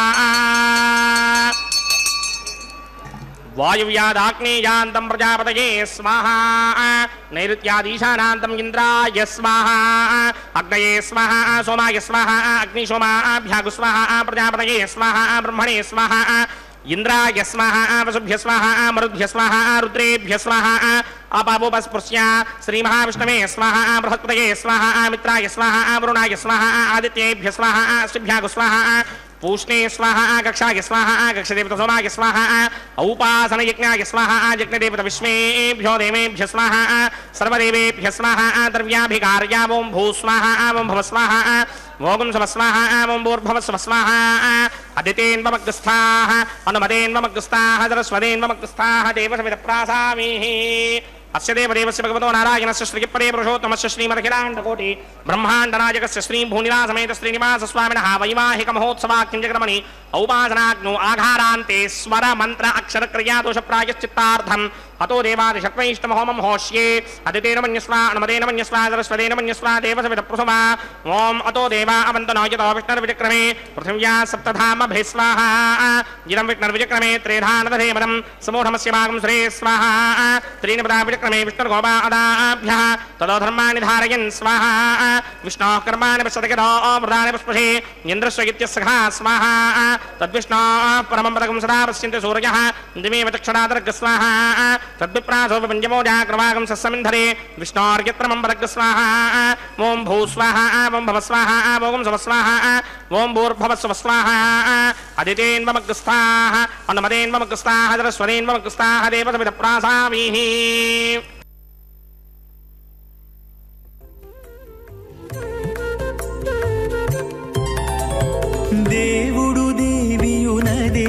వాయువ్యాదాగ్నేయాంతం ప్రజాపతయే స్వాహా నైరుత్యాదీశానాంతం ఇంద్రాయ స్వాహా అగ్నయే స్వాహా సోమాయ స్వాహా అగ్నిశోమాభ్యాగు స్వాహా ప్రజాపతయే స్వాహా బ్రహ్మణే స్వాహా ఇంద్రాయ స్వాహా వసుభ్య స్వాహా మరుద్భ్య స్వాహా రుద్రేభ్య స్వాహా అపాపోపస్పృశ్య శ్రీమహావిష్ణవే స్వాహా బృహస్పతయే స్వాహా మిత్రాయ స్వాహా వరుణాయ స్వాహా ఆదిత్యేభ్య స్వాహా శ్రీభ్యాగు స్వాహా पूष्णे स्वाहा कक्षाय स्वाहा कक्षदेवत सोमाय स्वाहा औपासन यज्ञाय स्वाहा यज्ञदेवत विश्वेभ्यो देवेभ्य स्वाहा सर्वदेवेभ्य स्वाहा द्रव्याभिकार्या ओं भू स्वाहा ओं भव स्वाहा ओं सव स्वाहा ओं भूर्भव स्व स्वाहा अदितेन्वमग्रस्थाः अनुमदेन्वमग्रस्थाः सरस्वतेन्वमग्रस्थाः देवसविदप्रासामीः अस्य देवदेवस्य भगवतो नारायणस्य श्रीपदे पुरुषोत्तमस्य श्रीमदखिलाण्डकोटि ब्रह्माण्डनायकस्य श्रीभूनिवासमेत श्रीनिवासस्वामिनः वैवाहिक महोत्सवाख्यं जगरमणि औपासनाग्नो आघारान्ते स्वर मंत्र अक्षर क्रियादोष प्रायश्चित्तार्थम् अतो देवादिशक्वैष्टमहोमं होष्ये अदितेन मन्यस्वा अनुमदेन मन्यस्वा सरस्वतेन मन्यस्वा देवसविदप्रुसवा ओम अतो देवा अवन्तनो यतो विष्णुर्विचक्रमे पृथिव्या सप्तधामभिः स्वाहा इदं विष्णुर्विचक्रमे त्रेधानदधेमनं समूढमस्य भागं श्रे स्वाहा त्रीणि पदा विचक्रमे विष्णुर्गोपादाभ्यः ततो धर्माणि धारयन् स्वाहा विष्णोः कर्माणि पश्यतगितो प्रधानि पुष्पशे इन्द्रस्य इत्यस्सखा स्वाहा तद्विष्णोः परमं पदकं सदा पश्यन्ति सूर्यः दिमेव चक्षुरादर्घ स्वाहा तद्विप्रासोपञ्चमोजाक्रमागं सस्समिन्धरे विष्णोर्यत्रमं पदग् स्वाहा ओं भू स्वाहा ओं भव स्वाहा ओं सव स्वाहा ओं भूर्भव स्व स्वाहा अदितेन्वमग्रस्थाः अनुमदेन्वमग्रस्थाः सरस्वतेन्वमग्रस्थाः देवसविदप्रासामीः దేవుడు దేవియునదే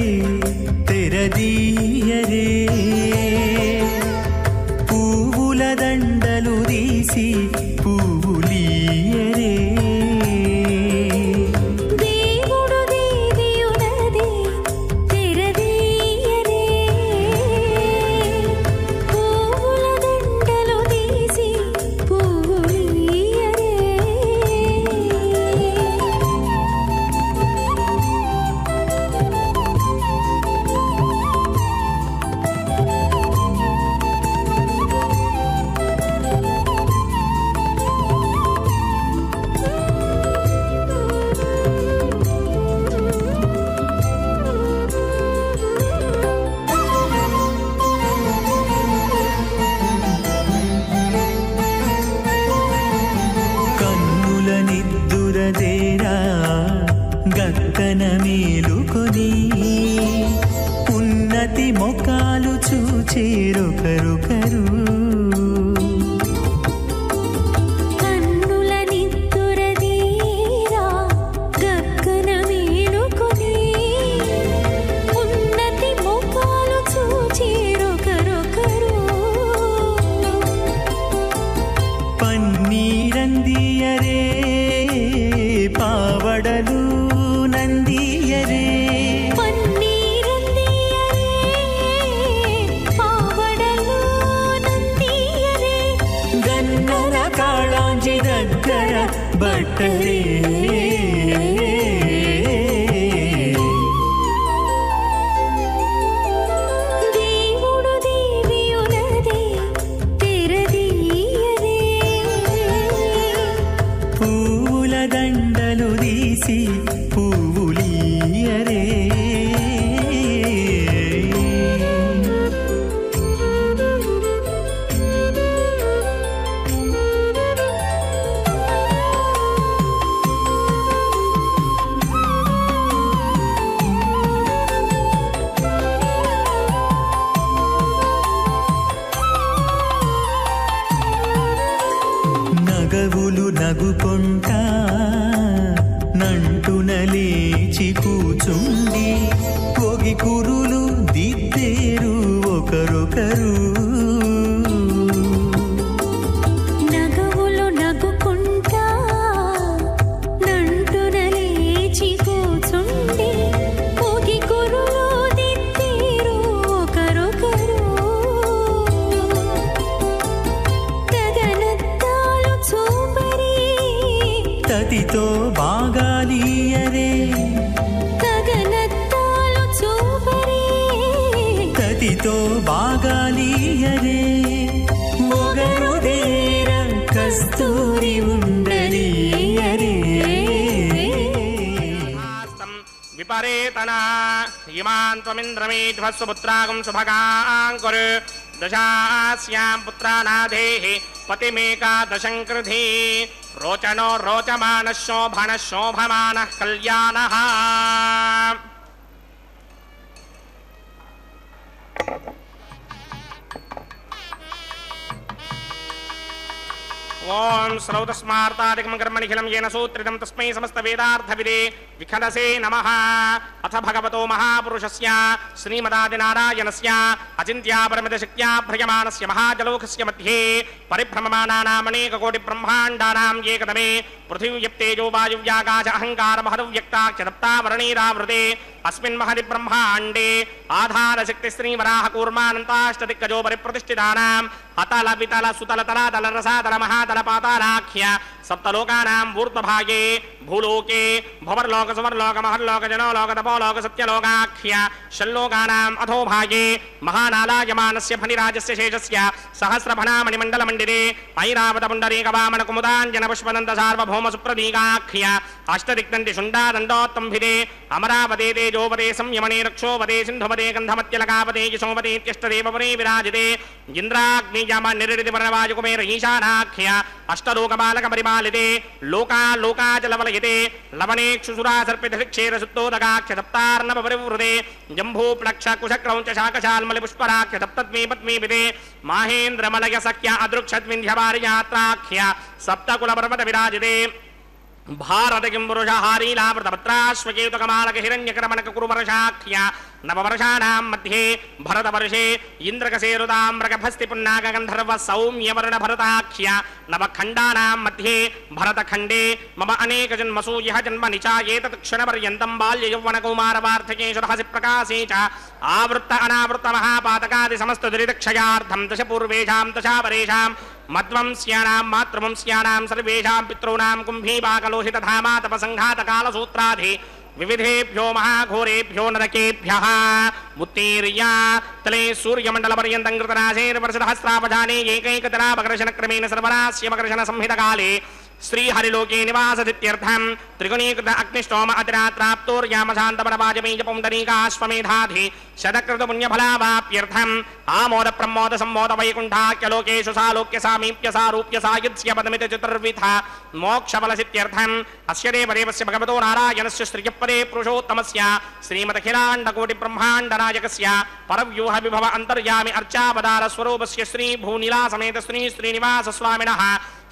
తెరదీయరే పువ్వుల దండలు తీసి పువ్వులీయరే దేవుడు దేవియునదే తెరదీయరే పువ్వుల దండలు తీసి పువ్వులీయరే కన్నుల నిద్దురదేరా గక్కన మేలుకొని ఉన్నతి మొకాలు చూచేరొకరొకరు కన్నుల నిద్దురదీరా గగ్గన మేలుకొని ఉన్నతి ముఖాలు చూచేరొకరొకరు పన్నీరందియరే పావడలు నందియరే పన్నీరందియరే పావడలు నందియరే గన్నర కాళాంజి దగ్గర బట్టరే దేవుడు దేవియునదే తెరదీయరే పువ్వుల దండలు తీసి పువ్వులీయరే నగవులు నగుకొంటా నంటున లేచి కూచుండి పొగి కురులు దిద్దేరు ఒకరొకరు నగవులు నగుకుంటా నంటున లేచి ఒకరితో బాగాలీయరే మొగరుదేర కస్తూరి ఉండలీయరే విపరేతన ఇమాన్ త్వమింద్రమేధ్వస్సుపుత్రాగం శుభగాంకురు దశాస్యాం పుత్రానాధేహి పతిమేకాదశం కృధి రోచనో రోచమానః శోభనః శోభమానః కళ్యాణః. ఓం శ్రౌతస్మార్తాదికం కర్మనిఖిలం येन सूत्रितं तस्मै समस्तवेदार्थविदे विखलसे नमः. अथ भगवतो महापुरुषस्य श्रीमदादिनारायणस्य अचिन्त्यापरमितशक्त्या भ्रयमाणस्य महाजलोकस्य मध्ये परिभ्रममानानामनेककोटिब्रह्माण्डानां एकदमे पृथिव्यप्तेजो वायुव्याकाश अहङ्कारमहदव्यक्ताख्यदप्तावरणीरावृते अस्मिन् महदि ब्रह्माण्डे आधारशक्तिश्रीवराहकूर्मानन्ताष्टदिक्कजो परिप्रतिष्ठितानाम् अतल वितल सुतल तलातल रसातल महातल पातालाख्य सप्तलोकानां ऊर्ध्वभागे भूलोके भुवर्लोक सुवर्लोक महर्लोक जनोलोक तपोलोक सत्यलोकाख्य षल्लोकानाम् अधोभागे महानालायमानस्य फणिराजस्य शेषस्य सहस्रफणामणिमण्डलमण्डिरे ऐरावत पुण्डरीकवामन कुमुदाञ्जन पुष्पदन्त सार्वभौम सुप्रदीकाख्य अष्टदिक्दन्ति शुण्डादण्डोत्तम्भिदे अमरावते तेजोपदे संयमने रक्षोपदे सिन्धुपदे गन्धमत्यलकापदे यशोपदे इत्यष्टदेवपदे विराजिते इन्द्राग्निजामन्निरितिवर्णवायुकुमेर ईशानाख्य अष्टलोकपालक परिपालिते लोका लोकाचलवलयते लवणेक्षुसुरा सर्पितक्षेरसुत्तोदकाख्य सप्तार्णव परिवृते जम्भूप्लक्ष कुशक्रौञ्च शाकशाल्मलिपुष्पराख्य सप्तद्वीपद्वीपिते माहेन्द्रमलय सख्य अदृक्षद्विन्ध्यवारियात्राख्य सप्तकुलपर्वत विराजिते भारत किंपुरुषहारीलावृतपत्राश्वकेतुकमालक हिरण्यकरमणक कुरुवर्षाख्य नववर्षाणां मध्ये भरतवर्षे इन्द्रकसेरुताम्रकभस्ति पुन्नागन्धर्व सौम्यवर्ण भरताख्य नवखण्डानां मध्ये भरतखण्डे मम अनेकजन्मसु यः जन्म निचायेतत् क्षणपर्यन्तं बाल्ययौवनकौमारवार्धकेशुरहसि प्रकाशे च आवृत्त अनावृत्त महापातकादि समस्त दुरितक्षयार्थं दश पूर्वेषां दशापरेषां मध्वंस्यानां मातृवंस्यानां सर्वेषां पितॄणां कुम्भीपाकलोहितधामा तपसङ्घातकालसूत्राधि विविधेभ्यो महाघोरेभ्यो नरकेभ्यः उत्तीर्य तले सूर्यमण्डलपर्यन्तं कृतराशेर्वर्षसहस्रापजाने एकैकतरापकर्षणक्रमेण सर्वरास्य मकर्षण संहितकाले श्रीहरिलोके निवासदित्यर्थं त्रिगुणीकृत अग्निष्टोम अतिरात्राप्तोर्यामशान्तपरवाजपेयपुण्डरीकाश्वमेधाधि शतकृतपुण्यफलावाप्यर्थम् आमोद प्रमोद सम्मोद वैकुण्ठाख्यलोकेषु सालोक्य सामीप्य सारूप्य सायुज्य पदमित चतुर्विध मोक्षफलसित्यर्थम् अस्य देवदेवस्य भगवतो नारायणस्य श्रियपदे पुरुषोत्तमस्य श्रीमदखिलाण्डकोटिब्रह्माण्डनायकस्य परव्यूह विभव अन्तर्यामि अर्चावतार स्वरूपस्य श्रीभूनिलासमेत श्रीनिवासस्वामिनः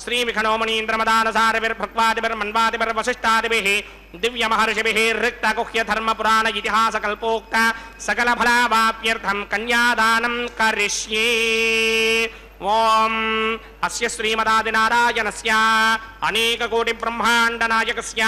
श्रीविखणोमणीन्द्रमदानसारभिर्भक्त्वादिभिर्मन्वादिभिर्वसिष्ठादिभिः दिव्यमहर्षिभिः ऋक्तगुह्यधर्मपुराण इतिहासकल्पोक्त सकलफलावाप्यर्थं कन्यादानं करिष्ये. ओम अस्य श्रीमदादिनारायणस्य अनेककोटिब्रह्माण्डनायकस्य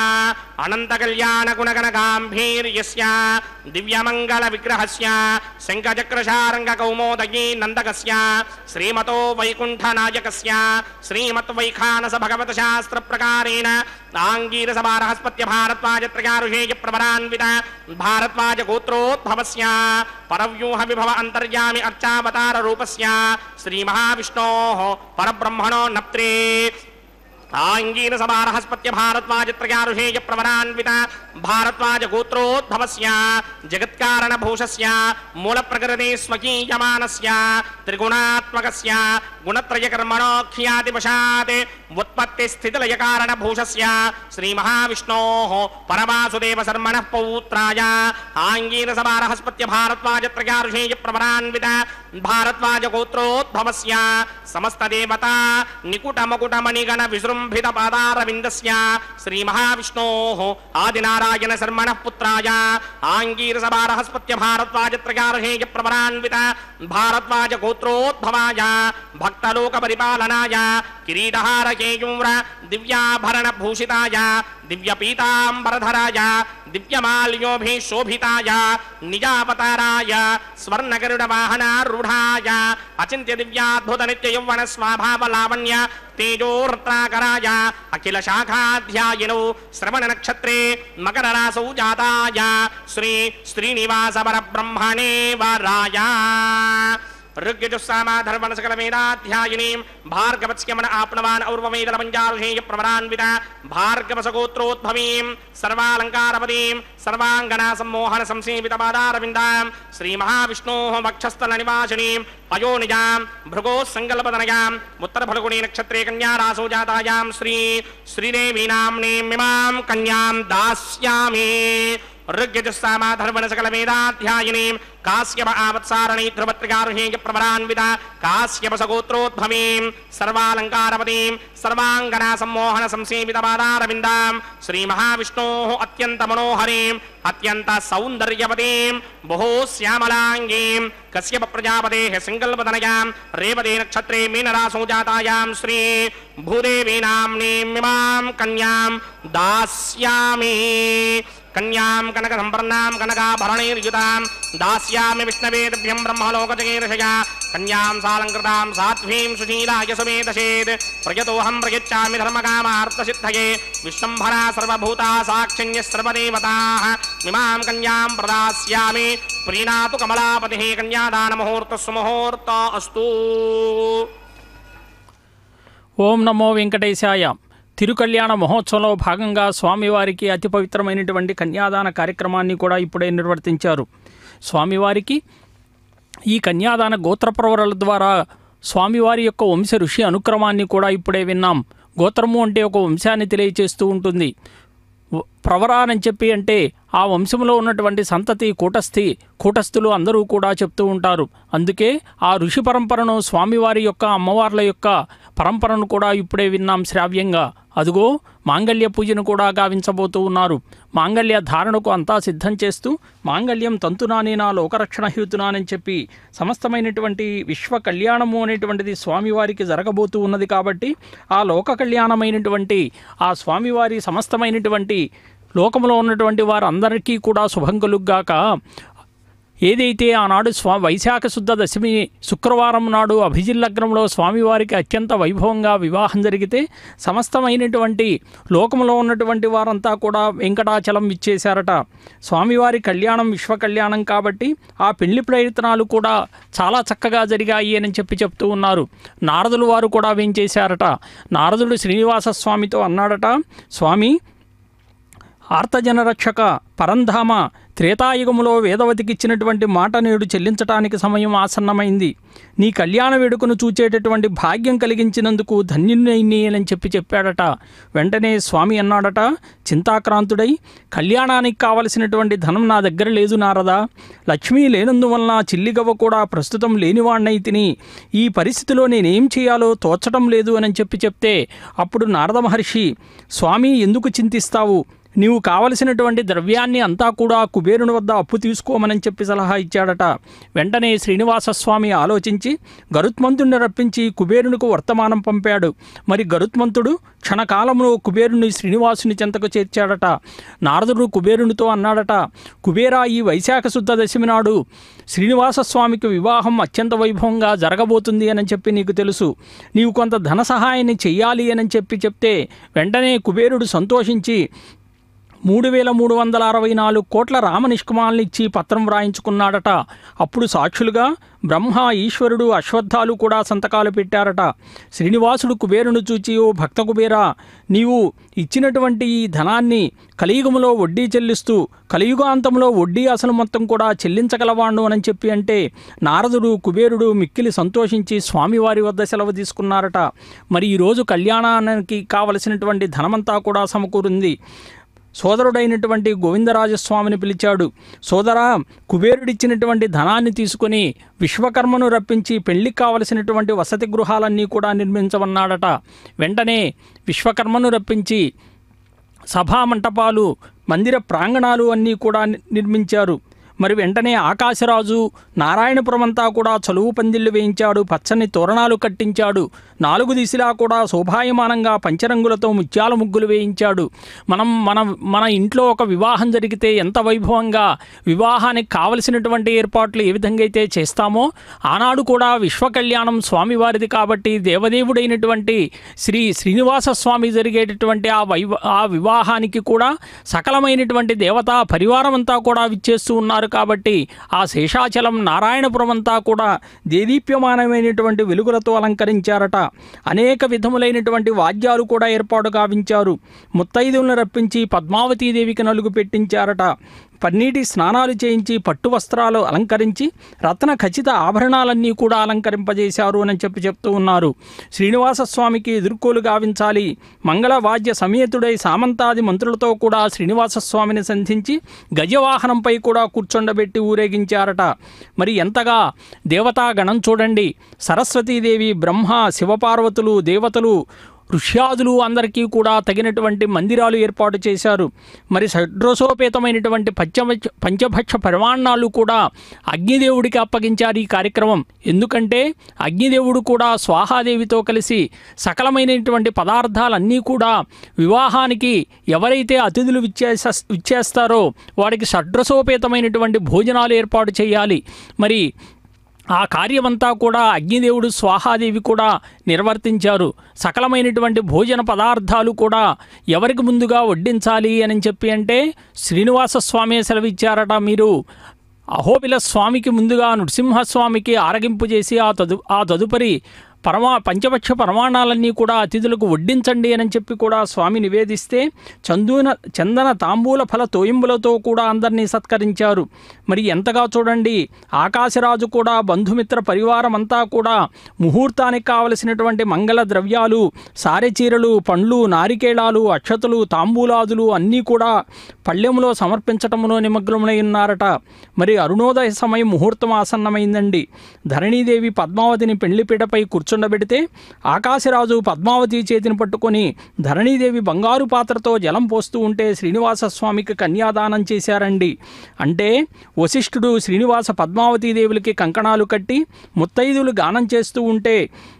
अनन्तकल्याणगुणगणगाम्भीर्यस्य दिव्यमङ्गलविग्रहस्य शङ्खचक्रशारङ्गकौमोदगी नन्दकस्य श्रीमतो वैकुण्ठनायकस्य श्रीमद्वैखानस भगवतशास्त्रप्रकारेण आङ्गीरसभारहस्पत्य भारद्वाजत्रयारुषेयप्रवरान्वित भारद्वाजगोत्रोद्भवस्य परव्यूह विभव अन्तर्यामि अर्चावताररूपस्य श्रीमहाविष्णोः परब्रह्मणो नप्त्रे आङ्गीरसभारहस्पत्य भारद्वाजत्रयारुषेयप्रवरान्वित भारद्वाजगोत्रोद्भवस्य जगत्कारणभूषस्य मूलप्रकृते स्वकीयमानस्य त्रिगुणात्मकस्य गुणत्रयकर्मणोऽख्यातिवशात् उत्पत्तिस्थितिलयकारणभूषस्य श्रीमहाविष्णोः परवासुदेवशर्मणः पौत्राय आङ्गीरसभारहस्पत्य भारद्वाजत्रयारुषेयप्रवरान्वित भारद्वाजगोत्रोद्भवस्य समस्तदेवता निकुटमकुटमणिगण विजृम्भित पादारविन्दस्य श्रीमहाविष्णोः आदिनारायणशर्मणः पुत्राय आङ्गीरसभारहस्पत्य भारद्वाजत्रयारुषेयप्रवरान्वित भारद्वाजगोत्रोद्भवाय भक्तलोकपरिपालनाय కిరీటహార కేయూర దివ్యాభరణ భూషితాయ దివ్యపీతాంబరధరాయ దివ్యమాల్యోభిశోభితాయ నిజావతారాయ స్వర్ణగరుడ వాహనారూఢాయ అచింత్య దివ్యాద్భుత నిత్య యౌవన స్వభావ లావణ్య తేజోర్త్రాకరాయ అఖిల శాఖాధ్యాయినౌ శ్రవణ నక్షత్రే మకర రాసౌ జాతాయ శ్రీ శ్రీనివాస పరబ్రహ్మణే వరాయ ऋग्यजुस्सामाधर्वण सकल वेदाध्यायिनीं भार्गवत्स्यमन आपणवान् और्वमेदल पञ्चारुषेय प्रवरान्विता भार्गवसगोत्रोद्भवीं सर्वालङ्कारपदीं सर्वाङ्गना सम्मोहन संसेवितपादारविन्दां श्रीमहाविष्णोः वक्षस्थल निवासिनीं पयोनिजां भृगोः सङ्कल्पतनयां उत्तरफल्गुणी नक्षत्रे कन्यारासौ जातायां श्री श्रीदेवी नाम्नीमिमां कन्यां दास्यामि ऋग्यजुस्सामाधर्वण सकल वेदाध्यायिनीं काश्यप आवत्सारणी ध्रुवत्रिकारुहेय प्रवरान्विता काश्यप सगोत्रोद्भवीं सर्वालङ्कारपदीं सर्वाङ्गना सम्मोहन संसेवितपादारविन्दां श्रीमहाविष्णोः अत्यन्त मनोहरीं अत्यन्त सौन्दर्यवतीं बहु श्यामलाङ्गीं कश्यप प्रजापतेः सङ्कल्पतनयां रेवती नक्षत्रे मीनरासौ जातायां श्री भूदेवी नाम्नीमिमां कन्यां दास्यामि कन्यां कनक संपन्नां कनकाभरणैर्युतां दास्यामि विष्णवेदभ्यं ब्रह्मलोकजगीर्षया कन्यां सालङ्कृतां साध्वीं सुशीलाय सुमेधसेत् प्रयतोऽहं प्रयच्छामि धर्मकामार्थसिद्धये विश्वम्भरा सर्वभूता साक्षिण्यः सर्वदेवताः इमां कन्यां प्रदास्यामि प्रीणातु कमलापतिः कन्यादानमुहूर्तः सुमुहूर्त अस्तु। ఓం నమో వెంకటేశాయ. తిరుకళ్యాణ మహోత్సవంలో భాగంగా స్వామివారికి అతి పవిత్రమైనటువంటి కన్యాదాన కార్యక్రమాన్ని కూడా ఇప్పుడే నిర్వర్తించారు. స్వామివారికి ఈ కన్యాదాన గోత్రప్రవరుల ద్వారా స్వామివారి యొక్క వంశ ఋషి అనుక్రమాన్ని కూడా ఇప్పుడే విన్నాం. గోత్రము అంటే ఒక వంశాన్ని తెలియచేస్తూ ఉంటుంది. ప్రవరానని చెప్పి అంటే ఆ వంశంలో ఉన్నటువంటి సంతతి కూటస్థులు అందరూ కూడా చెప్తూ ఉంటారు. అందుకే ఆ ఋషి పరంపరను స్వామివారి యొక్క అమ్మవార్ల యొక్క పరంపరను కూడా ఇప్పుడే విన్నాం శ్రావ్యంగా. అదుగో మాంగళ్య పూజను కూడా గావించబోతూ ఉన్నారు. మాంగళ్య ధారణకు అంతా సిద్ధం చేస్తూ మాంగళ్యం తంతునాని నా లోకరక్షణ హేతునానని చెప్పి సమస్తమైనటువంటి విశ్వ కళ్యాణము అనేటువంటిది స్వామివారికి జరగబోతూ ఉన్నది. కాబట్టి ఆ లోక కళ్యాణమైనటువంటి ఆ స్వామివారి సమస్తమైనటువంటి లోకంలో ఉన్నటువంటి వారందరికీ కూడా శుభం కలుగ్గాక. ఏదైతే ఆనాడు వైశాఖ శుద్ధ దశమి శుక్రవారం నాడు అభిజిల్లగ్నంలో స్వామివారికి అత్యంత వైభవంగా వివాహం జరిగితే సమస్తమైనటువంటి లోకంలో ఉన్నటువంటి వారంతా కూడా వెంకటాచలం ఇచ్చేశారట. స్వామివారి కళ్యాణం విశ్వ కళ్యాణం కాబట్టి ఆ పెళ్లి ప్రయత్నాలు కూడా చాలా చక్కగా జరిగాయి అని చెప్తూ ఉన్నారు. నారదులు వారు కూడా వేంచేశారట. నారదుడు శ్రీనివాస స్వామితో అన్నాడట, స్వామి ఆర్తజనరక్షక పరంధామ, త్రేతాయుగములో వేదవతికిచ్చినటువంటి మాట నేడు చెల్లించటానికి సమయం ఆసన్నమైంది. నీ కళ్యాణ వేడుకను చూచేటటువంటి భాగ్యం కలిగించినందుకు ధన్యుని చెప్పాడట. వెంటనే స్వామి అన్నాడట చింతాక్రాంతుడై, కళ్యాణానికి కావలసినటువంటి ధనం నా దగ్గర లేదు నారదా. లక్ష్మీ లేనందువలన చిల్లిగవ్వ కూడా ప్రస్తుతం లేనివాణ్ణై తిని ఈ పరిస్థితిలో నేనేం చేయాలో తోచటం లేదు అని చెప్తే అప్పుడు నారద మహర్షి, స్వామి ఎందుకు చింతిస్తావు, నీవు కావలసినటువంటి ద్రవ్యాన్ని అంతా కూడా కుబేరుని వద్ద అప్పు తీసుకోమని చెప్పి సలహా ఇచ్చాడట. వెంటనే శ్రీనివాసస్వామి ఆలోచించి గరుత్మంతుడిని రప్పించి కుబేరునికి వర్తమానం పంపాడు. మరి గరుత్మంతుడు క్షణకాలంలో కుబేరుని శ్రీనివాసుని చెంతకు చేర్చాడట. నారదుడు కుబేరునితో అన్నాడట, కుబేరా, ఈ వైశాఖ శుద్ధ దశమి నాడు శ్రీనివాసస్వామికి వివాహం అత్యంత వైభవంగా జరగబోతుంది అని చెప్పి నీకు తెలుసు. నీవు కొంత ధన సహాయాన్ని చెయ్యాలి అని చెప్తే వెంటనే కుబేరుడు సంతోషించి 3,364 కోట్ల రామనిష్కుమాలను ఇచ్చి పత్రం వ్రాయించుకున్నాడట. అప్పుడు సాక్షులుగా బ్రహ్మ, ఈశ్వరుడు, అశ్వత్థాలు కూడా సంతకాలు పెట్టారట. శ్రీనివాసుడు కుబేరును చూచి, ఓ భక్త కుబేరా, నీవు ఇచ్చినటువంటి ఈ ధనాన్ని కలియుగములో వడ్డీ చెల్లిస్తూ కలియుగాంతంలో వడ్డీ అసలు మొత్తం కూడా చెల్లించగలవాడు అని చెప్పి అంటే నారదుడు కుబేరుడు మిక్కిలి సంతోషించి స్వామివారి వద్ద సెలవు తీసుకున్నారట. మరి ఈరోజు కళ్యాణానికి కావలసినటువంటి ధనమంతా కూడా సమకూరింది. సోదరుడైనటువంటి గోవిందరాజస్వామిని పిలిచాడు. సోదరా, కుబేరుడిచ్చినటువంటి ధనాన్ని తీసుకుని విశ్వకర్మను రప్పించి పెళ్లికి కావలసినటువంటి వసతి గృహాలన్నీ కూడా నిర్మించమన్నాడట. వెంటనే విశ్వకర్మను రప్పించి సభా మంటపాలు, మందిర ప్రాంగణాలు అన్నీ కూడా నిర్మించారు. మరి వెంటనే ఆకాశరాజు నారాయణపురం అంతా కూడా చలువు పందిళ్లు వేయించాడు, పచ్చని తోరణాలు కట్టించాడు, 4 దిశలా కూడా శోభాయమానంగా పంచరంగులతో ముత్యాల ముగ్గులు వేయించాడు. మన ఇంట్లో ఒక వివాహం జరిగితే ఎంత వైభవంగా వివాహానికి కావలసినటువంటి ఏర్పాట్లు ఏ విధంగా అయితే చేస్తామో, ఆనాడు కూడా విశ్వకళ్యాణం స్వామివారిది కాబట్టి దేవదేవుడైనటువంటి శ్రీనివాస స్వామి జరిగేటటువంటి ఆ వివాహానికి కూడా సకలమైనటువంటి దేవతా పరివారం అంతా కూడా విచ్చేస్తూ ఉన్నారు కాబట్టి ఆ శేషాచలం నారాయణపురం అంతా కూడా దేదీప్యమానమైనటువంటి వెలుగులతో అలంకరించారట. అనేక విధములైనటువంటి వాద్యాలు కూడా ఏర్పాటు గావించారు. ముత్తైదులను రప్పించి పద్మావతీదేవికి నలుగు పెట్టించారట. పన్నీటి స్నానాలు చేయించి పట్టు వస్త్రాలు అలంకరించి రత్న ఖచ్చిత ఆభరణాలన్నీ కూడా అలంకరింపజేశారు అని చెప్తూ ఉన్నారు. శ్రీనివాస స్వామికి ఎదుర్కోలు గావించాలి. మంగళ వాద్య సమేతుడై సామంతాది మంత్రులతో కూడా శ్రీనివాస స్వామిని సంధించి గజవాహనంపై కూడా కూర్చొండబెట్టి ఊరేగించారట. మరి ఎంతగా దేవతాగణం చూడండి. సరస్వతీదేవి, బ్రహ్మ, శివపార్వతులు, దేవతలు, ఋష్యాదులు అందరికీ కూడా తగినటువంటి మందిరాలు ఏర్పాటు చేశారు. మరి షడ్రసోపేతమైనటువంటి పంచభక్ష పరమాన్నాలు కూడా అగ్నిదేవుడికి అప్పగించారు ఈ కార్యక్రమం. ఎందుకంటే అగ్నిదేవుడు కూడా స్వాహాదేవితో కలిసి సకలమైనటువంటి పదార్థాలన్నీ కూడా వివాహానికి ఎవరైతే అతిథులు విచ్చేస్తారో వాడికి షడ్రసోపేతమైనటువంటి భోజనాలు ఏర్పాటు చేయాలి. మరి ఆ కార్యమంతా కూడా అగ్నిదేవుడు స్వాహాదేవి కూడా నిర్వర్తించారు. సకలమైనటువంటి భోజన పదార్థాలు కూడా ఎవరికి ముందుగా వడ్డించాలి అని చెప్పి అంటే శ్రీనివాస స్వామి సెలవిచ్చారట. మీరు అహోబిల స్వామికి ముందుగా నృసింహస్వామికి ఆరగింపు చేసి ఆ తదుపరి పంచపక్ష పరమాణాలన్నీ కూడా అతిథులకు వడ్డించండి అని చెప్పి కూడా స్వామి నివేదిస్తే చందన తాంబూల ఫల తోయింపులతో కూడా అందరినీ సత్కరించారు. మరి ఎంతగా చూడండి, ఆకాశరాజు కూడా బంధుమిత్ర పరివారం అంతా కూడా ముహూర్తానికి కావలసినటువంటి మంగళ ద్రవ్యాలు, సారెచీరలు, పండ్లు, నారికేళాలు, అక్షతలు, తాంబూలాదులు అన్నీ కూడా పళ్ళెములో సమర్పించటంలో నిమగ్నమై ఉన్నారట. మరి అరుణోదయ సమయం ముహూర్తం ఆసన్నమైందండి. ధరణీదేవి పద్మావతిని పెళ్లిపీటపై కూర్చుండబెడితే ఆకాశరాజు పద్మావతి చేతిని పట్టుకొని ధరణీదేవి బంగారు పాత్రతో జలం పోస్తూ ఉంటే శ్రీనివాస స్వామికి కన్యాదానం చేశారండి. అంటే వశిష్ఠుడు శ్రీనివాస పద్మావతీదేవులకి కంకణాలు కట్టి ముత్తైదులు గానం చేస్తూ ఉంటే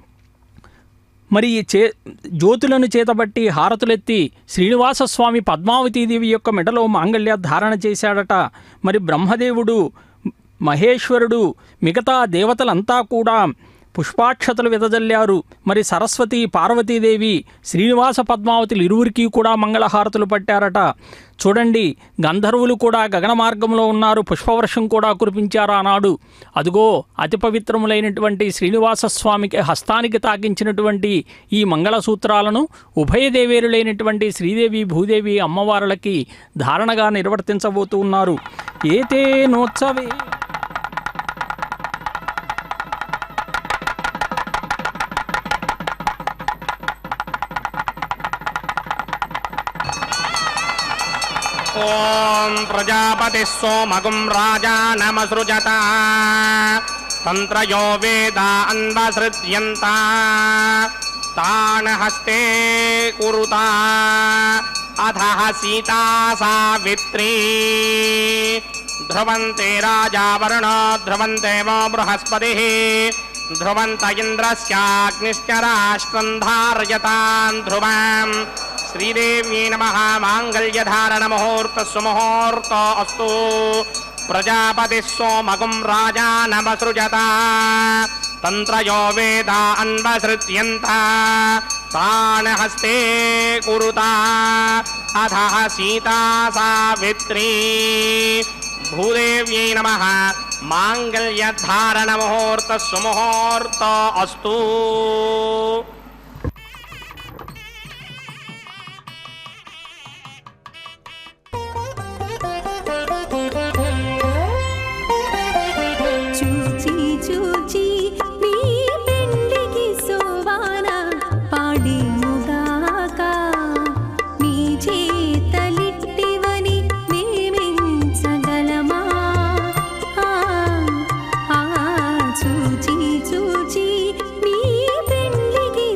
మరి జ్యోతులను చేతబట్టి హారతులెత్తి శ్రీనివాస స్వామి పద్మావతీదేవి యొక్క మెడలో మాంగళ్య ధారణ చేశాడట. మరి బ్రహ్మదేవుడు, మహేశ్వరుడు, మిగతా దేవతలంతా కూడా పుష్పాక్షతలు వెదజల్లారు. మరి సరస్వతి, పార్వతీదేవి, శ్రీనివాస పద్మావతులు ఇరువురికి కూడా మంగళహారతులు పట్టారట. చూడండి, గంధర్వులు కూడా గగన మార్గంలో ఉన్నారు, పుష్పవర్షం కూడా కురిపించారు ఆనాడు. అదిగో అతి పవిత్రములైనటువంటి శ్రీనివాస స్వామికి హస్తానికి తాకించినటువంటి ఈ మంగళసూత్రాలను ఉభయదేవేరులైనటువంటి శ్రీదేవి, భూదేవి అమ్మవార్లకి ధారణగా నిర్వర్తించబోతూ ఉన్నారు. ఏతే నోత్సవే ఓం ప్రజాపతి సోమగుం రాజానమసృజత తంత్రయో వేదా అన్వసృజ్యంత తాన్ హస్తే కురుత అథః సీతా సావిత్రీ ధ్రువంతే రాజా వరుణో ధ్రువంతేవో బృహస్పతిః ధ్రువంత ఇంద్రస్యాగ్నిశ్చ రాష్ట్రం ధారయతాం ధ్రువం. శ్రీదేవ్యై నమః. మాంగళ్యధారణ ముహూర్త సుముహూర్త అస్తు. ప్రజాపతి సోమగుం రాజానమసృజత తంత్రయో వేదా అన్వసృజ్యంత తాన్ హస్తే కురుత అథః సీతా సావిత్రీ భూదేవ్యై నమః. మాంగళ్యధారణ ముహూర్త సుముహూర్త అస్తు. చూచి చూచి మీ పెండ్లికి సోవాన పాడిముగాక మీ చేతలిట్టివని మేమించగలమా? చూచి చూచి మీ పెండ్లికి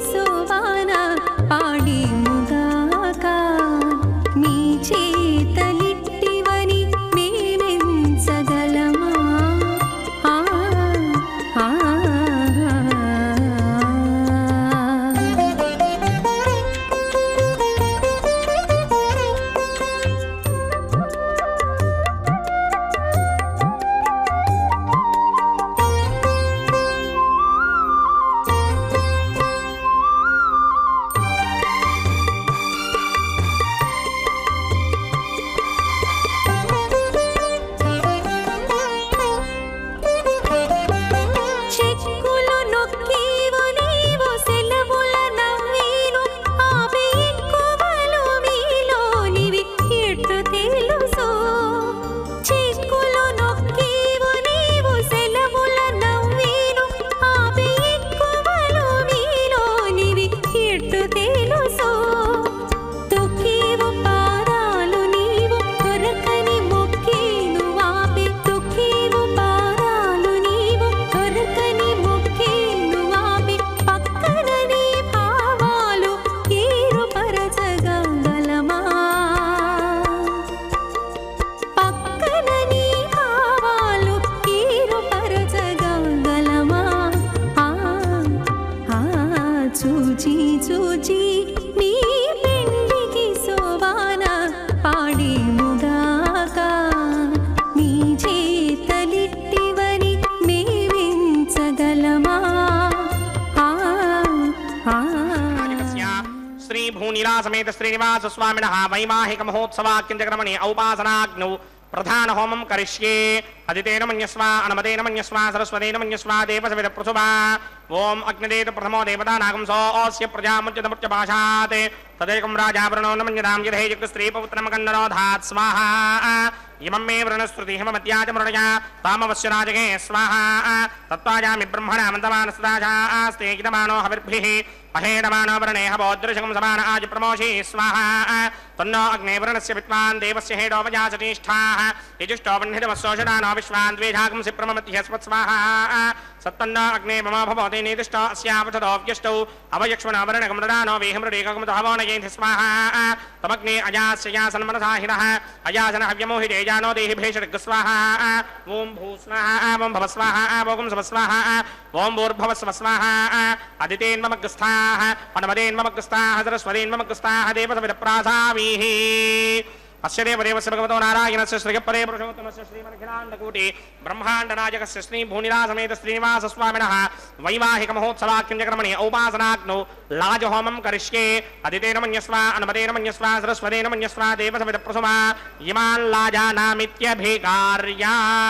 సಮೇత శ్రీనివాస స్వామినః వైవాహిక మహోత్సవాఖ్యంచక్రమణి ఔపాసనాగ్నౌ ప్రధాన హోమం కరిష్యే అదితేన మన్యస్వ అనమతేన మన్యస్వ సరస్వతేన మన్యస్వ దేవసవిద ప్రసుభా ఓం అగ్నిదేత ప్రథమో దేవతానాగం సోస్య ప్రజాముచ్యతముచ్యపాశాత్ తదేకం రాజావృణో నమన్యతాం యథేజక్ స్త్రీపౌత్రమకన్నరోధాత్ స్వాహా ఇమం మే వృణశ్రుతి హిమమత్యాచ మృణయ తామవస్య రాజగే స్వాహా తత్వాజామి బ్రహ్మణామంతమానస్తాస్తే కితమానో హవిర్భిః అహేడమానో వృణేహ బోద్రుషకం సమాన ఆజ ప్రమోషి స్వాహా తన్నో అగ్నే వృణస్య విద్వాన్ దేవస్య హేడోపజాసతిష్ఠాః యజుష్టో వహ్నిదమస్సోషడానో విశ్వాన్ ద్వేషాగం సిప్రమమత్యస్వత్ స్వాహా సత్తన్న అగ్నే మమ భవతి నిర్దిష్టో అస్యావచదోవ్యష్టౌ అవయక్ష్మణ వరణగమృడానో వేహమృడేకమృతహవోనయేతి స్వాహా తమగ్నే అజాస్యయాసన్మనసాహినః అయాసన హవ్యమోహితే జానో దేహి భేషడ్గ స్వాహా ఓం భూ స్వాహా ఓం భవ స్వాహా ఓం శవ స్వాహా ఓం భూర్భవ స్వ స్వాహా అదితేన్మమగ్స్థాః పనమదేన్మమగ్స్థాః సరస్వతేన్మమగ్స్థాః దేవసవిదప్రాసామీః అస్య దేవదేవస్య భగవతో నారాయణస్య శ్రీయపరే పురుషోత్తమస్య శ్రీమదఖిలాండకోటి బ్రహ్మాండనాయకస్య శ్రీ భూనిలాసమేత శ్రీనివాస స్వామినః వైవాహిక మహోత్సవాఖ్యంచక్రమణి ఔపాసనాగ్నౌ లాజహోమం కరిష్యే అదితేన మన్యస్వ అనమతేన మన్యస్వ సరస్వతేన మన్యస్వ దేవసవిద ప్రసుమా ఇమాన్ లాజానామిత్యభికార్యా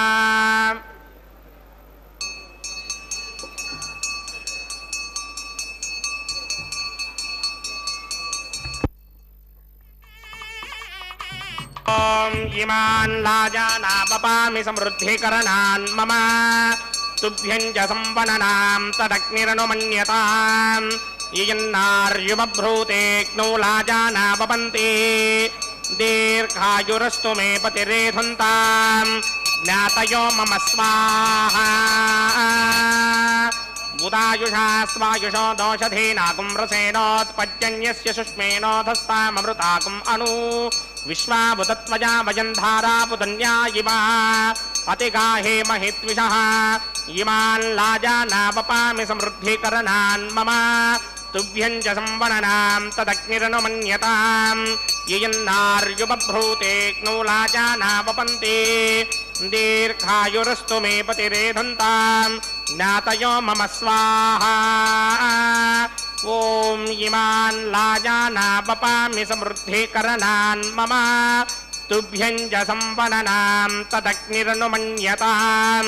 ఓం ఇమాన్ లాజానాపపామి సమృద్ధికరణాన్ మమ తుభ్యం చ సంవననాం తదగ్నిరనుమన్యతాం యయన్నార్యుమభ్రూతేగ్నౌ లాజానాపపంతి దీర్ఘాయురస్తు మే పతిరేధుంతాం జ్ఞాతయో మమ స్వాహా ఉదాయుషా స్వాయుషో దోషధీనాకుం రసేనోత్పద్యన్యస్య సుష్మేనోధస్తామృతాకుం అను విశ్వాభుతత్వజా వజంధారాపుతన్యా ఇమా అతిగాహే మహిత్విషః ఇమాన్ లాజానాపపామి సమృద్ధికరణాన్ మమ తుభ్యం చ సంవననాం తదగ్నిరనుమన్యతాం యయన్నార్యుబభ్రూతేగ్నౌ లాజానాపపంతి దీర్ఘాయురస్తు మే పతిరేధంతాం జ్ఞాతయో మమ స్వాహా ఓం ఇమాన్ లాజానాపపామి సమృద్ధికరణాన్ మమ తుభ్యం చ సంవననాం తదగ్నిరనుమన్యతాం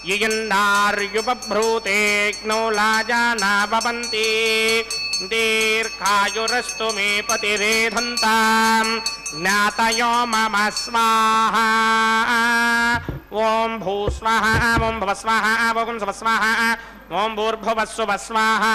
యయన్నార్యుబభ్రూతేగ్నౌ లాజానాపపంతి దీర్ఘాయురస్తు మే పతిరేధంతాం జ్ఞాతయో మమ స్వాహా ఓం భూ స్వాహా ఓం భవ స్వాహా ఓం శవ స్వాహా ఓం భూర్భువస్సువ స్వాహా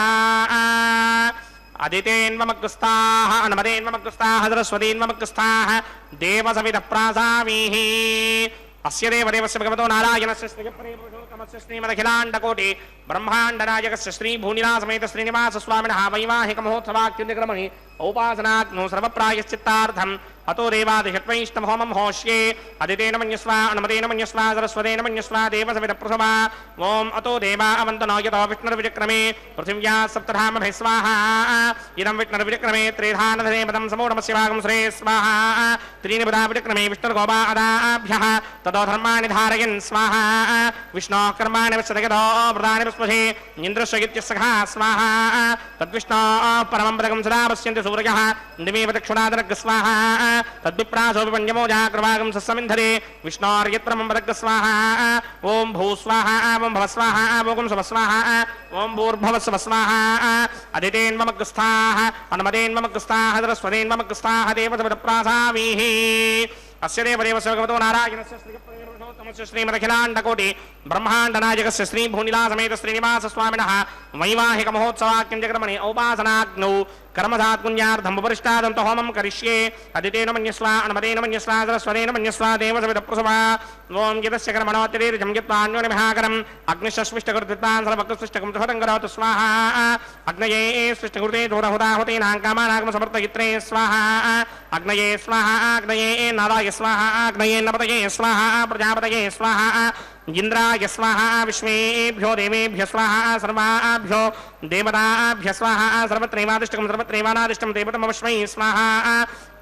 అదితేన్మమగ్స్థాః అనమదేన్మమగ్స్థాః సరస్వతీన్మమగ్స్థాః దేవసవిద ప్రాసామీః అస్య దేవదేవస్య భగవతో నారాయణస్య శ్రీయపరే పురుషోత్తమస్య శ్రీమదఖిలాండకోటి బ్రహ్మాండనాయకస్య శ్రీ భూనిలాసమేత శ్రీనివాస స్వామినః వైవాహిక మహోత్సవాఖ్యంచక్రమణి ఔపాసనాగ్నౌ సర్వప్రాయశ్చిత్తార్థం అతో దేవాదిషట్వైష్ణవ హోమం హోష్యే అదితేన మన్యస్వ అనుమతేన మన్యస్వ సరస్వతేన మన్యస్వ దేవసవిద ప్రసుమా ఓం అతో దేవా అవంతనో యతో విష్ణుర్విచక్రమే పృథివ్యా సప్తధామభిः స్వాహా ఇదం విష్ణుర్విచక్రమే త్రిధానధనేపదం సమూఢమస్య భాగం శ్రే స్వాహా త్రీణి పదా విచక్రమే విష్ణుర్గోపాదాభ్యः తతో ధర్మాణి ధారయన్ స్వాహా విష్ణోః కర్మాణి విశ్వదగతో వ్రతాని పుష్పషే ఇంద్రస్య ఇత్యస్సఖా స్వాహా తద్విష్ణోః పరమం పదకం సదా పశ్యంతి సూర్యः దివే దక్షిణాదరగ్ స్వాహా తద్విప్రాసోపి పంచమోజా కృపాగం సస్సమింధరే విష్ణోర్యత్ప్రమం పదగ్ స్వాహా ఓం భూ స్వాహా ఓం భవ స్వాహా ఓం శవ స్వాహా ఓం భూర్భవస్వ స్వాహా అదితేన్మమగ్స్థాః అనుమదేన్మమగ్స్థాః సరస్వతేన్మమగ్స్థాః దేవసవిద ప్రాసామీః అస్య దేవదేవస్య భగవతో నారాయణస్య శ్రీయపరేపురుషోత్తమస్య శ్రీమదఖిలాండకోటి బ్రహ్మాండనాయకస్య శ్రీ భూనిలాసమేత శ్రీనివాస స్వామినః వైవాహిక మహోత్సవాఖ్యంచక్రమణి ఔపాసనాగ్నౌ కర్మసాత్పుణ్యార్థం ఉపరిష్టాదంత హోమం కరిష్యే అదితేన మన్యస్వ అనుమతేన మన్యస్వ సరస్వతేన మన్యస్వ దేవసవిద ప్రసుమా ఓం యదస్య కర్మణోత్తిరీర్జం యత్వాన్యోనిమహాకరం అగ్నిశ్చస్విష్టకృత్వాన్ సర్వకృష్టిష్టకం ధృతం కరోతు స్వాహా అగ్నయే స్విష్టకృతే ధూరహుతాహుతీనాం కామానాగమ సమర్థయిత్రే స్వాహా అగ్నయే స్వాహా అగ్నయే నారాయ స్వాహా అగ్నయే నపతయే స్వాహా ప్రజాపతయే స్వాహా ఇంద్రాయ స్వాహా విశ్వేభ్యో దేవేభ్య స్వాహా సర్వాభ్యో దేవతాభ్య స్వాహా సర్వత్రైవాదిష్టకం సర్వత్రైవానాదిష్టం దేవతమవశ్వై స్వాహా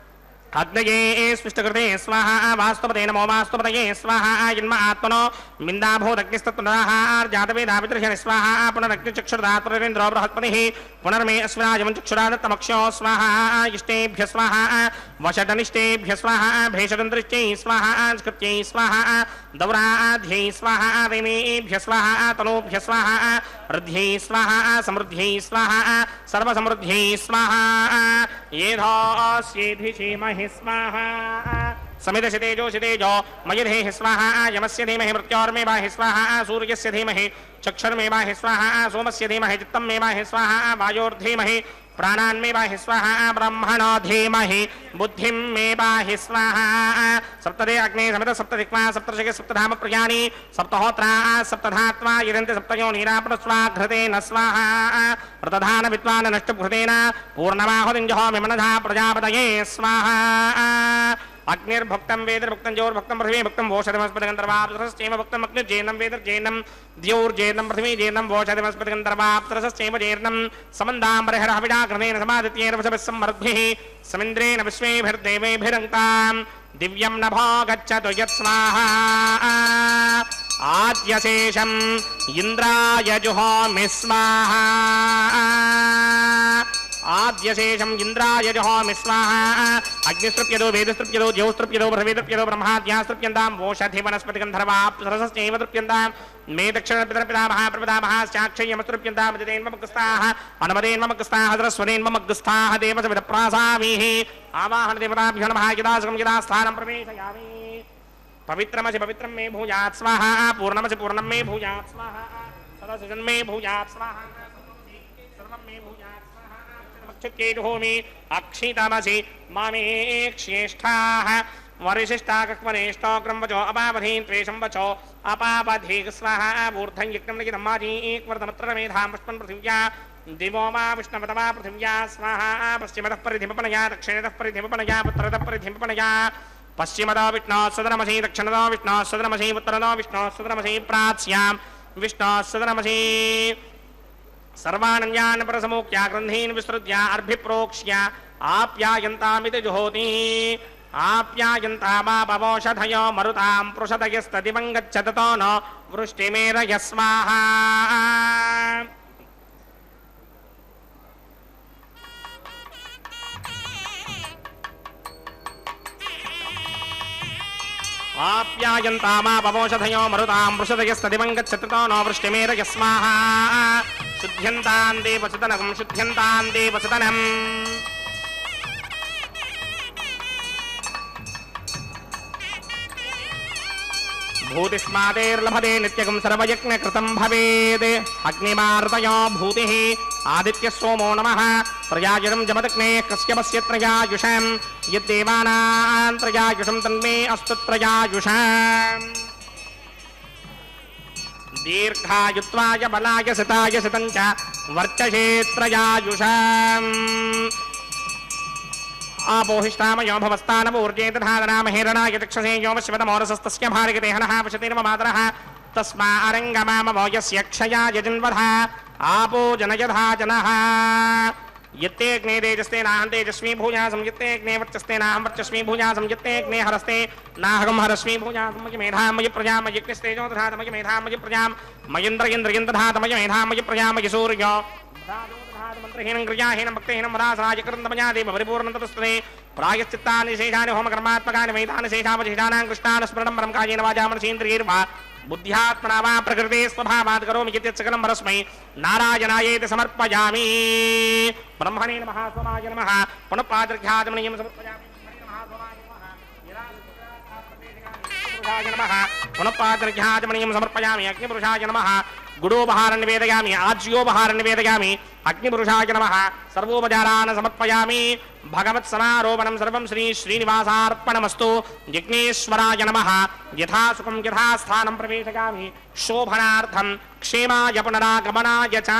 अग्नये स्पृष्टकृते स्वाहा वास्तुपते नमो वास्तुपतये स्वाहा जन्म आत्मनो मिन्दाभूतग्निस्तत्पुनराहार्जातवेदाभिदर्शन स्वाहा पुनरग्निचक्षुर्धातुरेन्द्रो बृहस्पतिः पुनर्मे अश्विनाजमं चक्षुरादत्तमक्षो स्वाहा इष्टेभ्य स्वाहा वषटनिष्टेभ्य स्वाहा भेषदन्तरिष्टै स्वाहा स्कृत्यै स्वाहा दौराध्यै स्वाहा वेमेभ्य स्वाहा तनोभ्य स्वाहा वृद्ध्यै स्वाहा समृद्ध्यै स्वाहा सर्वसमृद्ध्यै स्वाहा येधास्येधिषीमहि स्वाहा समिदशतेजो मयधेहि स्वाहा यमस्य धीमहि मृत्योर्मेवाहि स्वाहा सूर्यस्य धीमहि चक्षुर्मेवाहि स्वाहा सोमस्य धीमहि चित्तमेवाहि स्वाहा वायोर्धीमहि प्राणान्मेवाहि स्वाहा ब्रह्मणो धीमहि बुद्धिं मेवाहि स्वाहा सप्तदे अग्ने समित सप्तदिक्मा सप्तर्षिके सप्तधाम प्रजानि सप्तहोत्रा सप्तधात्वा यदन्ति सप्तयो नीरापणस्वाघृतेन स्वाहा व्रतधान विद्वान् नष्टभृतेन पूर्णमाहुतिञ्जहो विमनधा प्रजापतये स्वाहा अग्निर्भक्तं वेदर्भक्तं जोर्भक्तं पृथ्वी भक्तं वोषधिमस्पतिगन्धर्वाप्तरश्चैव भक्तं अग्निर्जेनं वेदर्जेनं द्यौर्जेनं पृथ्वी जेनं वोषधिमस्पतिगन्धर्वाप्तरश्चैव जेर्नं समन्दाम्बरहरः विडाग्रमेण समादित्येन वशभिः सम्मर्द्भिः समिन्द्रेण विश्वेभिर्देवेभिरङ्क्तां दिव्यं नभो गच्छतु यत्स्वाहा आद्यशेषम् इन्द्राय जुहोमि स्वाहा आद्यशेषम् इन्द्राय जुहोमि स्वाहा अग्निस्तृप्यदो वेदस्तृप्यदो ज्योस्तृप्यदो पृथिवीतृप्यदो ब्रह्माद्यास्तृप्यन्तां वोषधिवनस्पतिगन्धर्वाप्सरसश्चैव तृप्यन्तां मे दक्षिणपितरपितामहाप्रपितामहाश्चाक्षय्यमस्तृप्यन्तां मदितेन्ममग्रस्ताः अनुमदेन्ममग्रस्ताः सरस्वतेन्ममग्रस्ताः देवसविदप्रासामीः आवाहनदेवताभ्यो नमः यदासकं यदा स्थानं प्रवेशयामि पवित्रमसि पवित्रं मे भूयात् स्वाहा पूर्णमसि पूर्णं मे भूयात् स्वाहा सदसजन् मे भूयात् स्वाहा सर्वं मे भूयात् स्वाहा अक्षितमसि मामे श्रेष्ठाः वरिशिष्टा कक्वनेष्टो क्रमवचो अपावधीन् त्वेषं वचो अपावधीः स्वाहा ऊर्ध्वं यज्ञं लिखितं माजीक्वर्तमत्र मेधां पुष्पन् पृथिव्या दिवो वा विष्णवत वा पृथिव्या स्वाहा पश्चिमतः परिधिमपनया दक्षिणतः परिधिमपनया उत्तरतः परिधिमपनया पश्चिमतो विष्णोः सदनमसि दक्षिणतो विष्णोः सदनमसि उत्तरतो विष्णोः सदनमसि प्राच्यां विष्णोः सदनमसि सर्वानन्यान् परसमुख्या ग्रन्थीन् विसृज्य अर्भिप्रोक्ष्य आप्यायन्तामिति जुहोति आप्यायन्तामापवोषधयो मरुतां पृषदयस्तदिवं गच्छततो न वृष्टिमेरय स्वाहा आप्यायन्तामापवोषधयो मरुतां पृषदयस्तदिवं गच्छततो न वृष्टिमेरय स्वाहा शुद्ध्यन्तां देवसदनं शुद्ध्यन्तां देवसदनम् भूतिस्मादेर्लभते नित्यगं सर्वयज्ञकृतं भवेत् अग्निमार्तयो भूतिः आदित्यः सोमो नमः प्रजायुषं जमदग्ने कश्यपस्य त्रयायुषं यद्देवानां त्रयायुषं तन्मे अस्तु त्रयायुषम् दीर्घायुत्वाय बलाय सिताय सितं च वर्चसे त्रयायुषम् आपोहिष्टामयो भवस्तानपूर्जे दधादनामहेरणाय दक्षसे यो वश्यवतमोरसस्तस्य भार्गते हनः वशतिर्ममातरः तस्मा अरङ्गमामवो यस्य क्षयाय जन्वधः आपो जनयधा जनः यत्ते अग्ने तेजस्ते नाहं तेजस्वी भूयासं यत्ते अग्ने वर्चस्ते नाहं वर्चस्वी भूयासं यत्ते अग्ने हरस्ते नाहं हरस्वी भूयासं मयि मेधां मयि प्रजां मयि अग्निस्तेजो दधात मयि मेधां मयि प्रजां मयिन्द्र इन्द्रियं दधात मयि मेधां मयि प्रजां मयि सूर्यो मंत्रहीनं क्रियाहीनं भक्तिहीनं मदासराजकृतमयादेव परिपूर्णं ततस्ते प्रायश्चित्तानि शेषानि होमकर्मात्मकानि वैतानि शेषावशेषाणां कृष्णान् स्मरणं परं कायेन वाचा मनसेन्द्रियैर्वा बुद्ध्यात्मना वा प्रकृते स्वभावात् करोमि यत् सकलं परस्मै नारायणायेति समर्पयामि ब्रह्मणे नमः सोमाय नमः पुनः पादर्घ्याचमनीयं समर्पयामि नमः पुनः पादर्घ्याचमनीयं समर्पयामि अग्निपुरुषाय नमः गुडोपहारं निवेदयामि आज्योपहारं निवेदयामि अग्निपुरुषाय नमः सर्वोपचारान् समर्पयामि भगवत्समारोपणं सर्वं श्री श्रीनिवासार्पणमस्तु जिग्नेश्वराय नमः यथा सुखं यथा स्थानं प्रवेशयामि शोभनार्थं क्षेमाय पुनरागमनाय च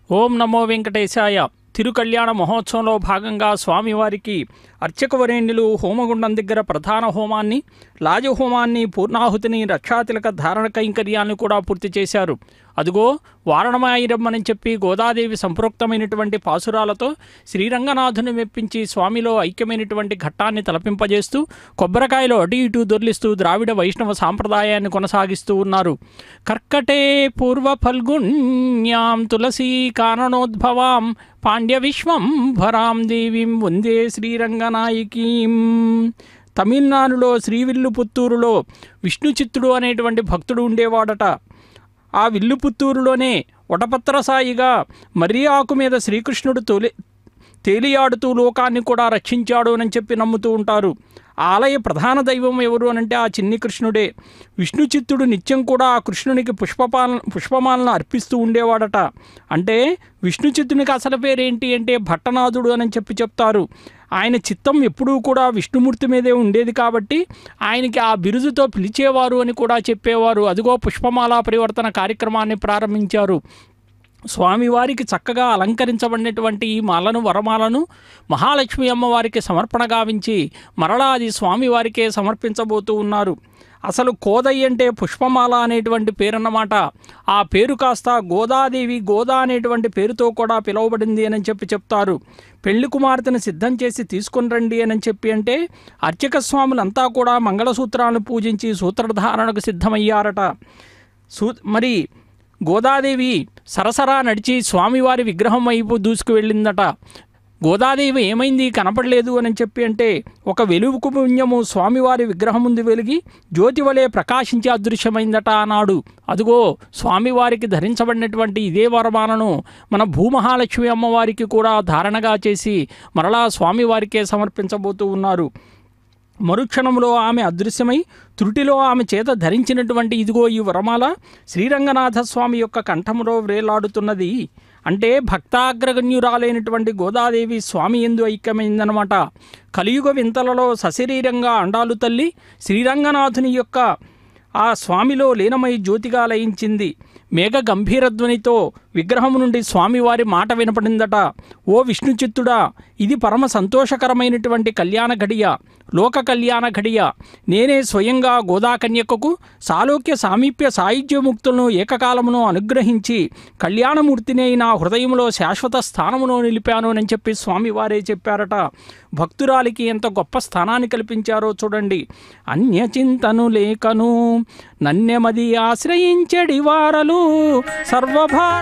ఓం నమో వెంకటేశాయ. తిరుకళ్యాణ మహోత్సవంలో భాగంగా స్వామివారికి అర్చకవరేణ్యులు హోమగుండం దగ్గర ప్రధాన హోమాన్ని, లాజహోమాన్ని, పూర్ణాహుతిని, రక్షాతిలక ధారణ కైంకర్యాన్ని కూడా పూర్తి చేశారు. అదిగో వారణమాయిరమ్మని చెప్పి గోదాదేవి సంప్రోక్తమైనటువంటి పాసురాలతో శ్రీరంగనాథుని మెప్పించి స్వామిలో ఐక్యమైనటువంటి ఘట్టాన్ని తలపింపజేస్తూ కొబ్బరికాయలు అటు ఇటు దొర్లిస్తూ ద్రావిడ వైష్ణవ సాంప్రదాయాన్ని కొనసాగిస్తూ ఉన్నారు. కర్కటే పూర్వ ఫల్గుణ్యాం తులసీ కారణోద్భవాం పాండ్య విశ్వంభరాం దేవీం వందే శ్రీరంగనాయకీం. తమిళనాడులో శ్రీవిల్లుపుత్తూరులో విష్ణుచిత్తుడు అనేటువంటి భక్తుడు ఉండేవాడట. ఆ విల్లుపుత్తూరులోనే వటపత్రసాయిగా మర్రి ఆకు మీద శ్రీకృష్ణుడు తేలియాడుతూ లోకాన్ని కూడా రక్షించాడు అని చెప్పి నమ్ముతూ ఉంటారు. ఆలయ ప్రధాన దైవం ఎవరు అనంటే ఆ చిన్ని కృష్ణుడే. విష్ణుచిత్తుడు నిత్యం కూడా ఆ కృష్ణునికి పుష్పమాలను అర్పిస్తూ ఉండేవాడట. అంటే విష్ణుచిత్తునికి అసలు పేరేంటి అంటే భట్టనాథుడు అని చెప్పి చెప్తారు. ఆయన చిత్తం ఎప్పుడూ కూడా విష్ణుమూర్తి మీదే ఉండేది కాబట్టి ఆయనకి ఆ బిరుదుతో పిలిచేవారు అని కూడా చెప్పేవారు. అదిగో పుష్పమాల పరివర్తన కార్యక్రమాన్ని ప్రారంభించారు. స్వామివారికి చక్కగా అలంకరించబడినటువంటి ఈ మాలను, వరమాలను మహాలక్ష్మి అమ్మవారికి సమర్పణ గావించి మరలా అది స్వామివారికే సమర్పించబోతూ ఉన్నారు. అసలు కోదై అంటే పుష్పమాల అనేటువంటి పేరన్నమాట. ఆ పేరు కాస్త గోదాదేవి, గోదా అనేటువంటి పేరుతో కూడా పిలువబడింది అని చెప్పి చెప్తారు. పెళ్లి కుమార్తెను సిద్ధం చేసి తీసుకుని రండి అని చెప్పి అంటే అర్చక స్వాములంతా కూడా మంగళసూత్రాలను పూజించి సూత్రధారణకు సిద్ధమయ్యారట. మరి గోదాదేవి సరసరా నడిచి స్వామివారి విగ్రహం వైపు దూసుకు వెళ్ళిందట. గోదాదేవి ఏమైంది కనపడలేదు అని చెప్పి అంటే ఒక వెలుగు పుణ్యము స్వామివారి విగ్రహం ముందు వెలిగి జ్యోతి వలె ప్రకాశించి అదృశ్యమైందట అన్నాడు. అదిగో స్వామివారికి ధరించబడినటువంటి ఇదే వరమాలను మన భూమహాలక్ష్మి అమ్మవారికి కూడా ధారణగా చేసి మరలా స్వామివారికే సమర్పించబోతూ ఉన్నారు. మరుక్షణంలో ఆమె అదృశ్యమై త్రుటిలో ఆమె చేత ధరించినటువంటి ఇదిగో ఈ వరమాల శ్రీరంగనాథ స్వామి యొక్క కంఠంలో వ్రేలాడుతున్నది. అంటే భక్తాగ్రగణ్యురాలైనటువంటి గోదాదేవి స్వామి యందు ఐక్యమైందనమాట. కలియుగ వింతలలో సశరీరంగా అండాలు తల్లి శ్రీరంగనాథుని యొక్క ఆ స్వామిలో లీనమై జ్యోతిగా లయించింది. మేఘ గంభీరధ్వనితో విగ్రహం నుండి స్వామివారి మాట వినపడిందట. ఓ విష్ణుచిత్తుడా, ఇది పరమ సంతోషకరమైనటువంటి కళ్యాణ ఘడియ, లోక కళ్యాణ ఘడియ. నేనే స్వయంగా గోదాకన్యకకు సాలోక్య సామీప్య సాయుధ్యముక్తులను ఏకకాలమును అనుగ్రహించి కళ్యాణమూర్తిని నా హృదయంలో శాశ్వత స్థానమును నిలిపాను అని చెప్పి స్వామివారే చెప్పారట. భక్తురాలికి ఎంత గొప్ప స్థానాన్ని కల్పించారో చూడండి. అన్యచింతను లేకను నన్నెమది ఆశ్రయించడి వారలు సర్వభార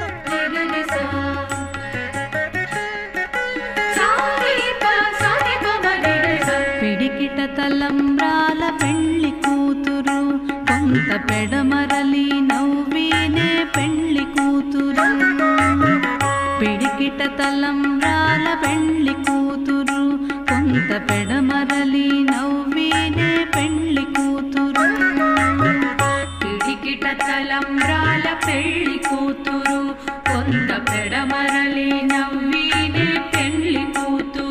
పిడికిట తలంబ్రాల పెళ్లి కూతురు కొంత పెడమరలి నవ్వీనే పెళ్లి కూతురు. పిడికిట తలంబ్రాల పెళ్లి కూతురు కొంత పెడమరలి నవ్వీనే పెళ్లి కూతురు. పిడికిట తలంబ్రాల పెళ్లి కూతురు కొంత పెడమరలి నవ్వీనే పెళ్లి కూతురు.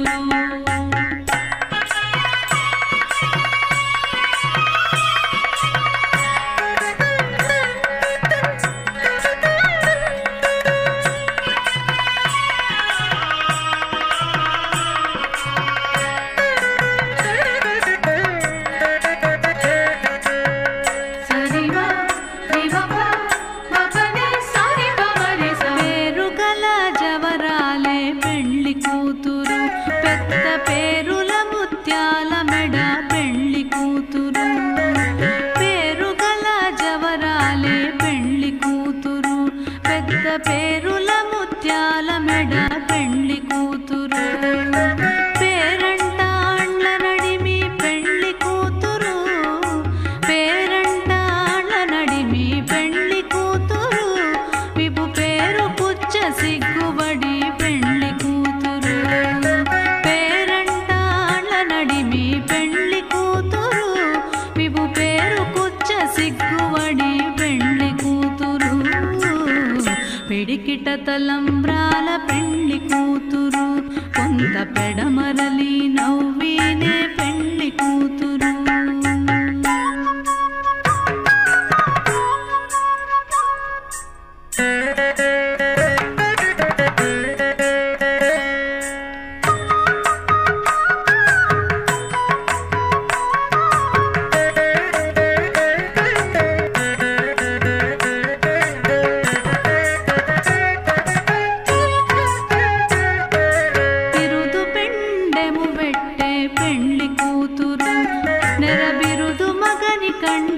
పిడికిట తలంబ్రాల పెళ్లి కూతురు కొంత పెడమరలి నవ్వీనే పెళ్లి కూతురు. కన్న